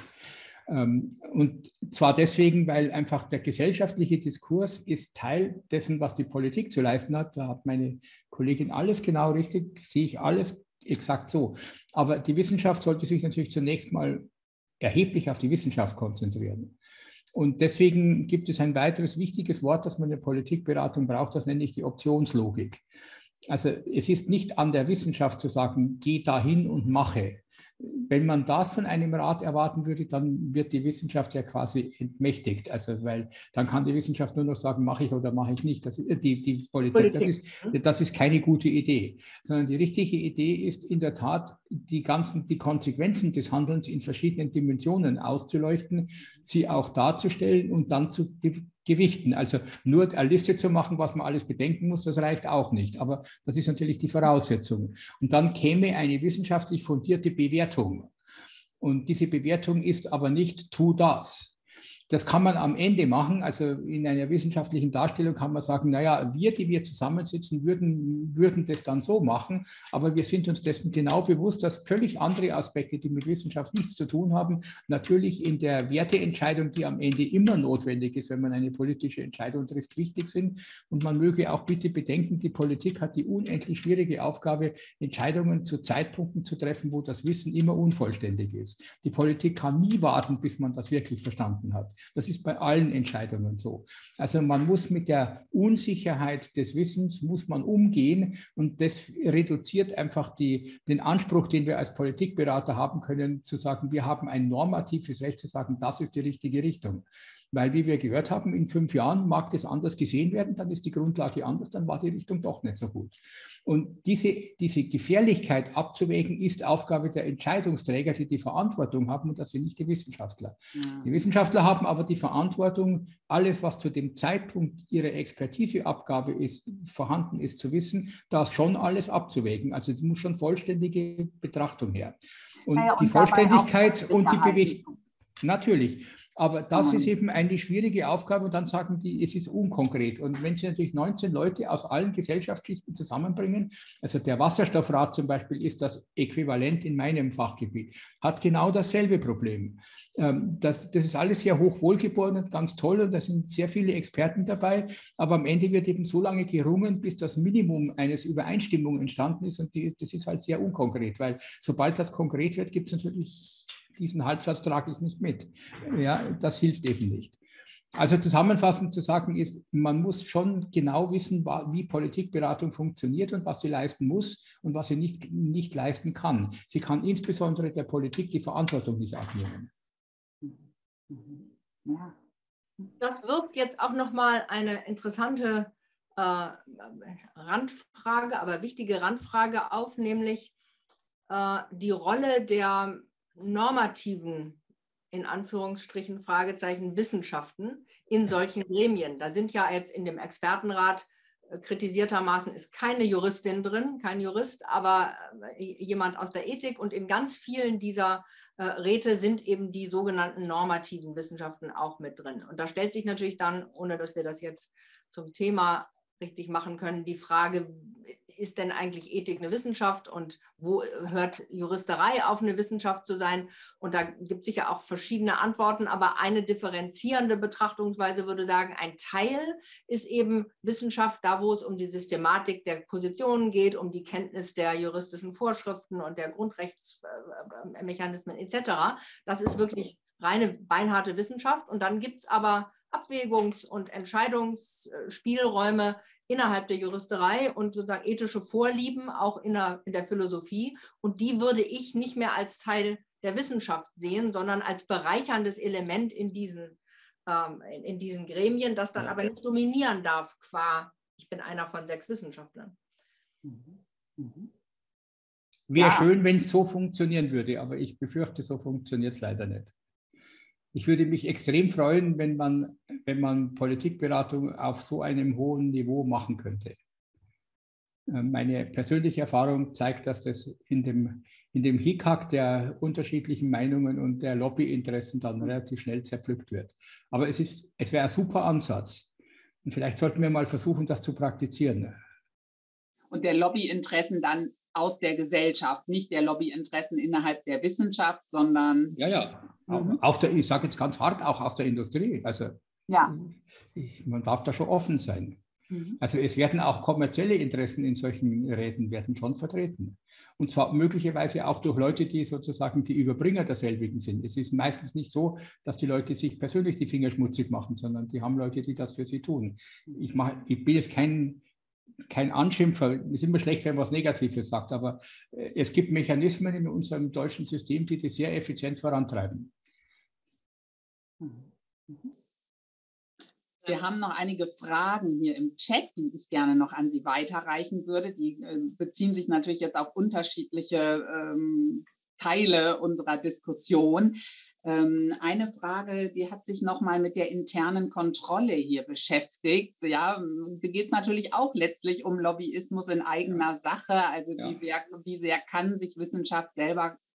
Und zwar deswegen, weil einfach der gesellschaftliche Diskurs ist Teil dessen, was die Politik zu leisten hat. Da hat meine Kollegin alles genau richtig, sehe ich alles exakt so. Aber die Wissenschaft sollte sich natürlich zunächst mal erheblich auf die Wissenschaft konzentrieren. Und deswegen gibt es ein weiteres wichtiges Wort, das man in der Politikberatung braucht, das nenne ich die Optionslogik. Also es ist nicht an der Wissenschaft zu sagen, geh dahin und mache. Wenn man das von einem Rat erwarten würde, dann wird die Wissenschaft ja quasi entmächtigt. Also, weil dann kann die Wissenschaft nur noch sagen, mache ich oder mache ich nicht. Das ist, die Politik. Das ist keine gute Idee. Sondern die richtige Idee ist in der Tat, die Konsequenzen des Handelns in verschiedenen Dimensionen auszuleuchten, sie auch darzustellen und dann zu gewichten. Also nur eine Liste zu machen, was man alles bedenken muss, das reicht auch nicht. Aber das ist natürlich die Voraussetzung. Und dann käme eine wissenschaftlich fundierte Bewertung. Und diese Bewertung ist aber nicht tu das. Das kann man am Ende machen, also in einer wissenschaftlichen Darstellung kann man sagen, naja, die wir zusammensitzen, würden das dann so machen, aber wir sind uns dessen genau bewusst, dass völlig andere Aspekte, die mit Wissenschaft nichts zu tun haben, natürlich in der Werteentscheidung, die am Ende immer notwendig ist, wenn man eine politische Entscheidung trifft, wichtig sind. Und man möge auch bitte bedenken, die Politik hat die unendlich schwierige Aufgabe, Entscheidungen zu Zeitpunkten zu treffen, wo das Wissen immer unvollständig ist. Die Politik kann nie warten, bis man das wirklich verstanden hat. Das ist bei allen Entscheidungen so. Also man muss mit der Unsicherheit des Wissens muss man umgehen und das reduziert einfach den Anspruch, den wir als Politikberater haben können, zu sagen, wir haben ein normatives Recht zu sagen, das ist die richtige Richtung. Weil, wie wir gehört haben, in 5 Jahren mag das anders gesehen werden, dann ist die Grundlage anders, dann war die Richtung doch nicht so gut. Und diese Gefährlichkeit abzuwägen, ist Aufgabe der Entscheidungsträger, die die Verantwortung haben, und das sind nicht die Wissenschaftler. Ja. Die Wissenschaftler haben aber die Verantwortung, alles, was zu dem Zeitpunkt ihrer Expertiseabgabe vorhanden ist, zu wissen, das schon alles abzuwägen. Also es muss schon vollständige Betrachtung her. Und ja, die Vollständigkeit und die Bewegung. Natürlich. Aber das ist eben eine schwierige Aufgabe und dann sagen die, es ist unkonkret. Und wenn Sie natürlich 19 Leute aus allen Gesellschaftsschichten zusammenbringen, also der Wasserstoffrat zum Beispiel ist das Äquivalent in meinem Fachgebiet, hat genau dasselbe Problem. Das ist alles sehr hoch wohlgeboren und ganz toll und da sind sehr viele Experten dabei, aber am Ende wird eben so lange gerungen, bis das Minimum eines Übereinstimmung entstanden ist und das ist halt sehr unkonkret, weil sobald das konkret wird, gibt es natürlich... Diesen Halbsatz trage ich nicht mit. Ja, das hilft eben nicht. Also zusammenfassend zu sagen ist, man muss schon genau wissen, wie Politikberatung funktioniert und was sie leisten muss und was sie nicht leisten kann. Sie kann insbesondere der Politik die Verantwortung nicht abnehmen. Ja. Das wirft jetzt auch nochmal eine interessante Randfrage, aber wichtige Randfrage auf, nämlich die Rolle der normativen, in Anführungsstrichen, Fragezeichen, Wissenschaften in solchen Gremien. Da sind ja jetzt in dem Expertenrat kritisiertermaßen ist keine Juristin drin, kein Jurist, aber jemand aus der Ethik und in ganz vielen dieser Räte sind eben die sogenannten normativen Wissenschaften auch mit drin. Und da stellt sich natürlich dann, ohne dass wir das jetzt zum Thema richtig machen können, die Frage, ist denn eigentlich Ethik eine Wissenschaft und wo hört Juristerei auf, eine Wissenschaft zu sein? Und da gibt es sicher auch verschiedene Antworten, aber eine differenzierende Betrachtungsweise würde sagen, ein Teil ist eben Wissenschaft, da wo es um die Systematik der Positionen geht, um die Kenntnis der juristischen Vorschriften und der Grundrechtsmechanismen etc. Das ist wirklich reine beinharte Wissenschaft. Und dann gibt es aber Abwägungs- und Entscheidungsspielräume innerhalb der Juristerei und sozusagen ethische Vorlieben auch in der Philosophie. Und die würde ich nicht mehr als Teil der Wissenschaft sehen, sondern als bereicherndes Element in diesen Gremien, das dann aber nicht dominieren darf, qua ich bin einer von 6 Wissenschaftlern. Wäre schön, wenn es so funktionieren würde, aber ich befürchte, so funktioniert es leider nicht. Ich würde mich extrem freuen, wenn man Politikberatung auf so einem hohen Niveau machen könnte. Meine persönliche Erfahrung zeigt, dass das in dem Hickhack der unterschiedlichen Meinungen und der Lobbyinteressen dann relativ schnell zerpflückt wird. Aber es wäre ein super Ansatz. Und vielleicht sollten wir mal versuchen, das zu praktizieren. Und der Lobbyinteressen dann aus der Gesellschaft, nicht der Lobbyinteressen innerhalb der Wissenschaft, sondern... Ja. Ich sage jetzt ganz hart, auch aus der Industrie. Also man darf da schon offen sein. Also es werden auch kommerzielle Interessen in solchen Räten werden schon vertreten. Und zwar möglicherweise auch durch Leute, die sozusagen die Überbringer derselbigen sind. Es ist meistens nicht so, dass die Leute sich persönlich die Finger schmutzig machen, sondern die haben Leute, die das für sie tun. Ich bin jetzt kein Anschimpfer, es ist immer schlecht, wenn man was Negatives sagt, aber es gibt Mechanismen in unserem deutschen System, die das sehr effizient vorantreiben. Wir haben noch einige Fragen hier im Chat, die ich gerne noch an Sie weiterreichen würde. Die beziehen sich natürlich jetzt auf unterschiedliche Teile unserer Diskussion. Eine Frage, die hat sich nochmal mit der internen Kontrolle hier beschäftigt. Ja, da geht es natürlich auch letztlich um Lobbyismus in eigener Sache. Also wie sehr kann sich Wissenschaft selber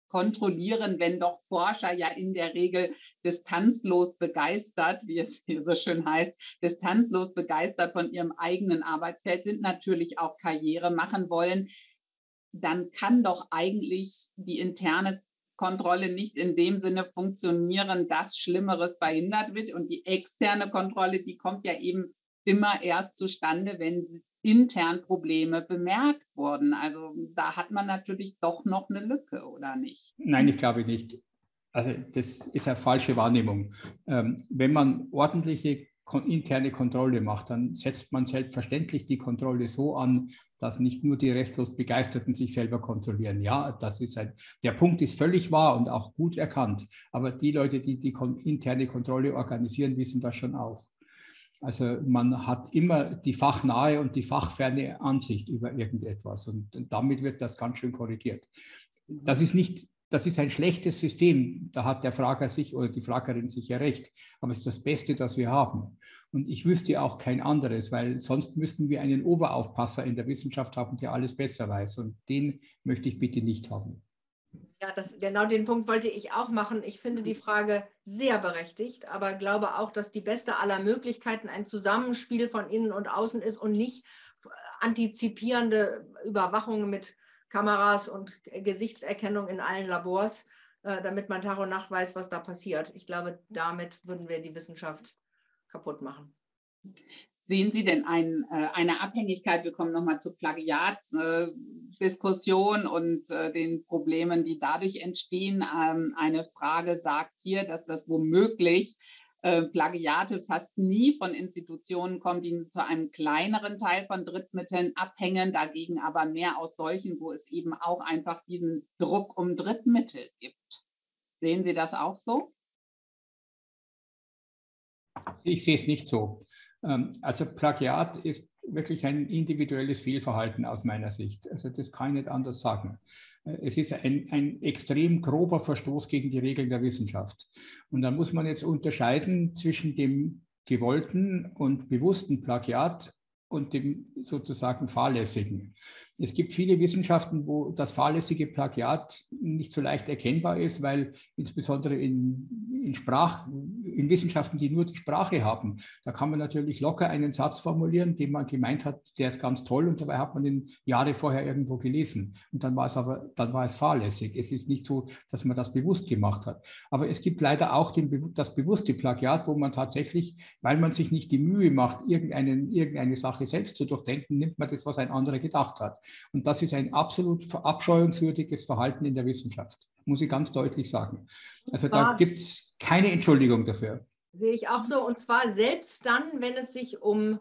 kontrollieren, wenn doch Forscher ja in der Regel distanzlos begeistert, wie es hier so schön heißt, distanzlos begeistert von ihrem eigenen Arbeitsfeld sind, natürlich auch Karriere machen wollen, dann kann doch eigentlich die interne Kontrolle nicht in dem Sinne funktionieren, dass Schlimmeres verhindert wird. Und die externe Kontrolle, die kommt ja eben immer erst zustande, wenn intern Probleme bemerkt wurden. Also da hat man natürlich doch noch eine Lücke, oder nicht? Nein, ich glaube nicht. Also das ist eine falsche Wahrnehmung. Wenn man ordentliche interne Kontrolle macht, dann setzt man selbstverständlich die Kontrolle so an, dass nicht nur die restlos Begeisterten sich selber kontrollieren. Ja, der Punkt ist völlig wahr und auch gut erkannt. Aber die Leute, die die interne Kontrolle organisieren, wissen das schon auch. Also man hat immer die fachnahe und die fachferne Ansicht über irgendetwas und damit wird das ganz schön korrigiert. Das ist ein schlechtes System, da hat der Frager sich oder die Fragerin sich ja recht, aber es ist das Beste, das wir haben. Und ich wüsste auch kein anderes, weil sonst müssten wir einen Oberaufpasser in der Wissenschaft haben, der alles besser weiß und den möchte ich bitte nicht haben. Ja, genau den Punkt wollte ich auch machen. Ich finde die Frage sehr berechtigt, aber glaube auch, dass die beste aller Möglichkeiten ein Zusammenspiel von innen und außen ist und nicht antizipierende Überwachung mit Kameras und Gesichtserkennung in allen Labors, damit man Tag und Nacht weiß, was da passiert. Ich glaube, damit würden wir die Wissenschaft kaputt machen. Sehen Sie denn eine Abhängigkeit, wir kommen nochmal zur Plagiatsdiskussion und den Problemen, die dadurch entstehen. Eine Frage sagt hier, dass das womöglich Plagiate fast nie von Institutionen kommen, die zu einem kleineren Teil von Drittmitteln abhängen, dagegen aber mehr aus solchen, wo es eben auch einfach diesen Druck um Drittmittel gibt. Sehen Sie das auch so? Ich sehe es nicht so. Also Plagiat ist wirklich ein individuelles Fehlverhalten aus meiner Sicht. Also das kann ich nicht anders sagen. Es ist ein extrem grober Verstoß gegen die Regeln der Wissenschaft. Und da muss man jetzt unterscheiden zwischen dem gewollten und bewussten Plagiat und dem sozusagen fahrlässigen. Es gibt viele Wissenschaften, wo das fahrlässige Plagiat nicht so leicht erkennbar ist, weil insbesondere in Wissenschaften, die nur die Sprache haben, da kann man natürlich locker einen Satz formulieren, den man gemeint hat, der ist ganz toll und dabei hat man ihn Jahre vorher irgendwo gelesen. Und dann war es fahrlässig. Es ist nicht so, dass man das bewusst gemacht hat. Aber es gibt leider auch das bewusste Plagiat, wo man tatsächlich, weil man sich nicht die Mühe macht, irgendeine Sache selbst zu durchdenken, nimmt man das, was ein anderer gedacht hat. Und das ist ein absolut verabscheuungswürdiges Verhalten in der Wissenschaft, muss ich ganz deutlich sagen. Also da gibt es keine Entschuldigung dafür. Sehe ich auch so. Und zwar selbst dann, wenn es sich um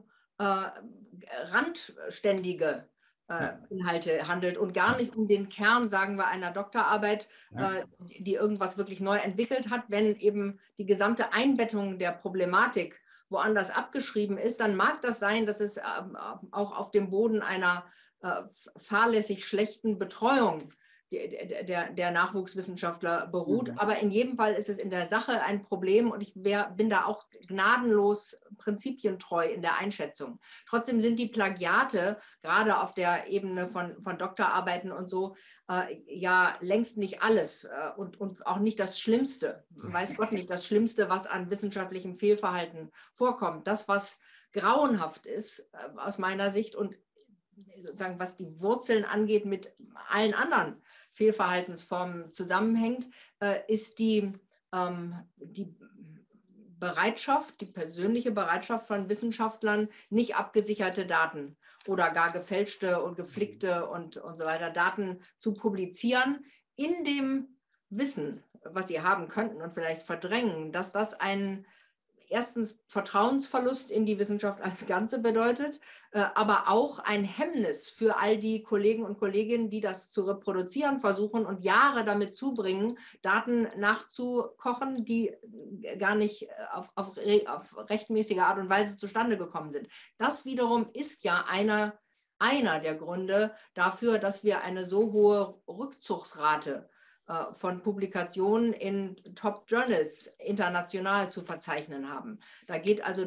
randständige Inhalte handelt und gar nicht um den Kern, sagen wir, einer Doktorarbeit, die irgendwas wirklich neu entwickelt hat. Wenn eben die gesamte Einbettung der Problematik woanders abgeschrieben ist, dann mag das sein, dass es auch auf dem Boden einer fahrlässig schlechten Betreuung der Nachwuchswissenschaftler beruht. Aber in jedem Fall ist es in der Sache ein Problem und ich bin da auch gnadenlos prinzipientreu in der Einschätzung. Trotzdem sind die Plagiate, gerade auf der Ebene von Doktorarbeiten und so, ja längst nicht alles und auch nicht das Schlimmste. Weiß Gott nicht das Schlimmste, was an wissenschaftlichem Fehlverhalten vorkommt. Das, was grauenhaft ist, aus meiner Sicht und sozusagen, was die Wurzeln angeht, mit allen anderen Fehlverhaltensformen zusammenhängt, ist die Bereitschaft, die persönliche Bereitschaft von Wissenschaftlern, nicht abgesicherte Daten oder gar gefälschte und geflickte und so weiter Daten zu publizieren, in dem Wissen, was sie haben könnten und vielleicht verdrängen, dass das ein erstens Vertrauensverlust in die Wissenschaft als Ganze bedeutet, aber auch ein Hemmnis für all die Kollegen und Kolleginnen, die das zu reproduzieren versuchen und Jahre damit zubringen, Daten nachzukochen, die gar nicht auf rechtmäßige Art und Weise zustande gekommen sind. Das wiederum ist ja einer der Gründe dafür, dass wir eine so hohe Rückzugsrate von Publikationen in Top-Journals international zu verzeichnen haben. Da geht also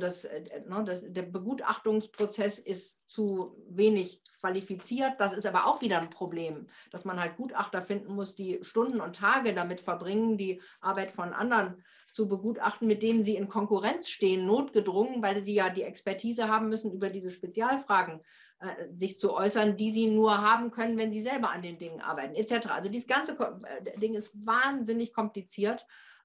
der Begutachtungsprozess ist zu wenig qualifiziert. Das ist aber auch wieder ein Problem, dass man halt Gutachter finden muss, die Stunden und Tage damit verbringen, die Arbeit von anderen zu begutachten, mit denen sie in Konkurrenz stehen, notgedrungen, weil sie ja die Expertise haben müssen, über diese Spezialfragen sich zu äußern, die sie nur haben können, wenn sie selber an den Dingen arbeiten, etc. Also dieses ganze Ding ist wahnsinnig kompliziert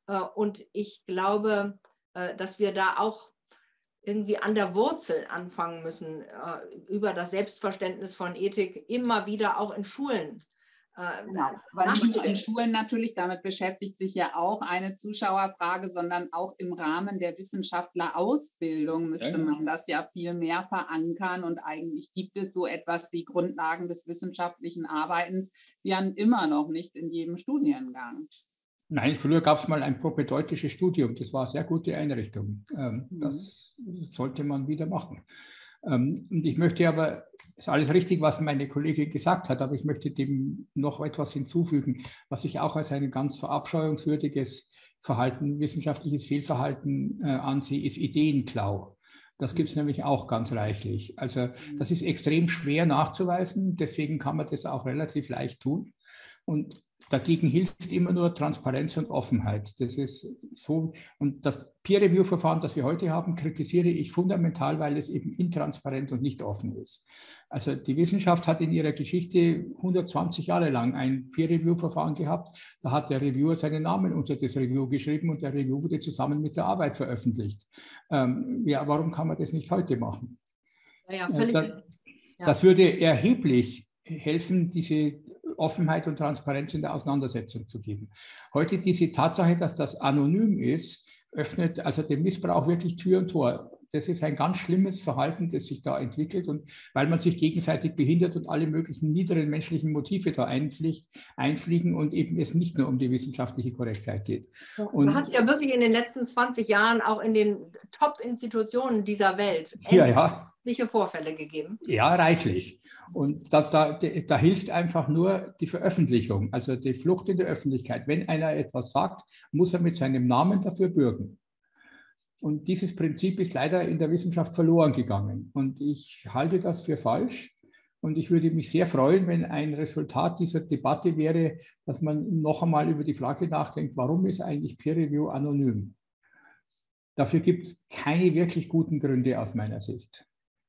und ich glaube, dass wir da auch irgendwie an der Wurzel anfangen müssen, über das Selbstverständnis von Ethik immer wieder auch in Schulen. Genau, aber nicht nur in Schulen natürlich, damit beschäftigt sich ja auch eine Zuschauerfrage, sondern auch im Rahmen der Wissenschaftlerausbildung müsste man das ja viel mehr verankern und eigentlich gibt es so etwas wie Grundlagen des wissenschaftlichen Arbeitens, die haben immer noch nicht in jedem Studiengang. Nein, früher gab es mal ein propedeutisches Studium, das war eine sehr gute Einrichtung. Das sollte man wieder machen. Und ich möchte aber, ist alles richtig, was meine Kollegin gesagt hat, aber ich möchte dem noch etwas hinzufügen, was ich auch als ein ganz verabscheuungswürdiges Verhalten, wissenschaftliches Fehlverhalten ansehe, ist Ideenklau. Das gibt es nämlich auch ganz reichlich. Also das ist extrem schwer nachzuweisen, deswegen kann man das auch relativ leicht tun. Und dagegen hilft immer nur Transparenz und Offenheit. Das ist so. Und das Peer-Review-Verfahren, das wir heute haben, kritisiere ich fundamental, weil es eben intransparent und nicht offen ist. Also die Wissenschaft hat in ihrer Geschichte 120 Jahre lang ein Peer-Review-Verfahren gehabt. Da hat der Reviewer seinen Namen unter das Review geschrieben und der Review wurde zusammen mit der Arbeit veröffentlicht. Ja, warum kann man das nicht heute machen? Ja, völlig. Das würde erheblich helfen, diese Offenheit und Transparenz in der Auseinandersetzung zu geben. Heute diese Tatsache, dass das anonym ist, öffnet also dem Missbrauch wirklich Tür und Tor. Das ist ein ganz schlimmes Verhalten, das sich da entwickelt und weil man sich gegenseitig behindert und alle möglichen niederen menschlichen Motive da einfliegen und eben es nicht nur um die wissenschaftliche Korrektheit geht. Und man hat es ja wirklich in den letzten 20 Jahren auch in den Top-Institutionen dieser Welt ähnliche Vorfälle gegeben. Ja, reichlich. Und da hilft einfach nur die Veröffentlichung, also die Flucht in die Öffentlichkeit. Wenn einer etwas sagt, muss er mit seinem Namen dafür bürgen. Und dieses Prinzip ist leider in der Wissenschaft verloren gegangen. Und ich halte das für falsch. Und ich würde mich sehr freuen, wenn ein Resultat dieser Debatte wäre, dass man noch einmal über die Frage nachdenkt, warum ist eigentlich Peer Review anonym? Dafür gibt es keine wirklich guten Gründe aus meiner Sicht.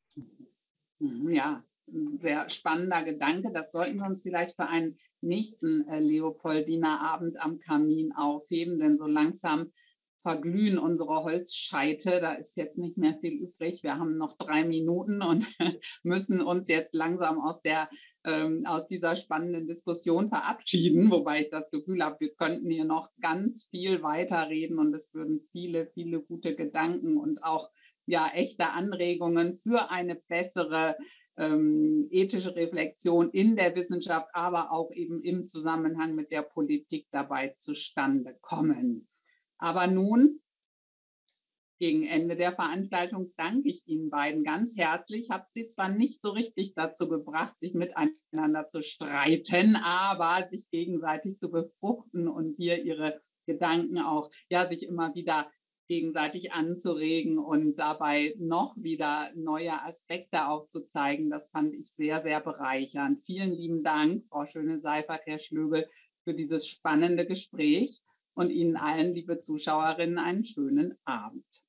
Ja, ein sehr spannender Gedanke. Das sollten wir uns vielleicht für einen nächsten Leopoldina-Abend am Kamin aufheben, denn so langsam verglühen unsere Holzscheite. Da ist jetzt nicht mehr viel übrig. Wir haben noch 3 Minuten und müssen uns jetzt langsam aus dieser spannenden Diskussion verabschieden, wobei ich das Gefühl habe, wir könnten hier noch ganz viel weiterreden und es würden viele, viele gute Gedanken und auch echte Anregungen für eine bessere ethische Reflexion in der Wissenschaft, aber auch eben im Zusammenhang mit der Politik dabei zustande kommen. Aber nun, gegen Ende der Veranstaltung, danke ich Ihnen beiden ganz herzlich. Ich habe Sie zwar nicht so richtig dazu gebracht, sich miteinander zu streiten, aber sich gegenseitig zu befruchten und hier Ihre Gedanken auch, sich immer wieder gegenseitig anzuregen und dabei noch wieder neue Aspekte aufzuzeigen. Das fand ich sehr, sehr bereichernd. Vielen lieben Dank, Frau Schöne-Seifert, Herr Schlögel, für dieses spannende Gespräch und Ihnen allen, liebe Zuschauerinnen, einen schönen Abend.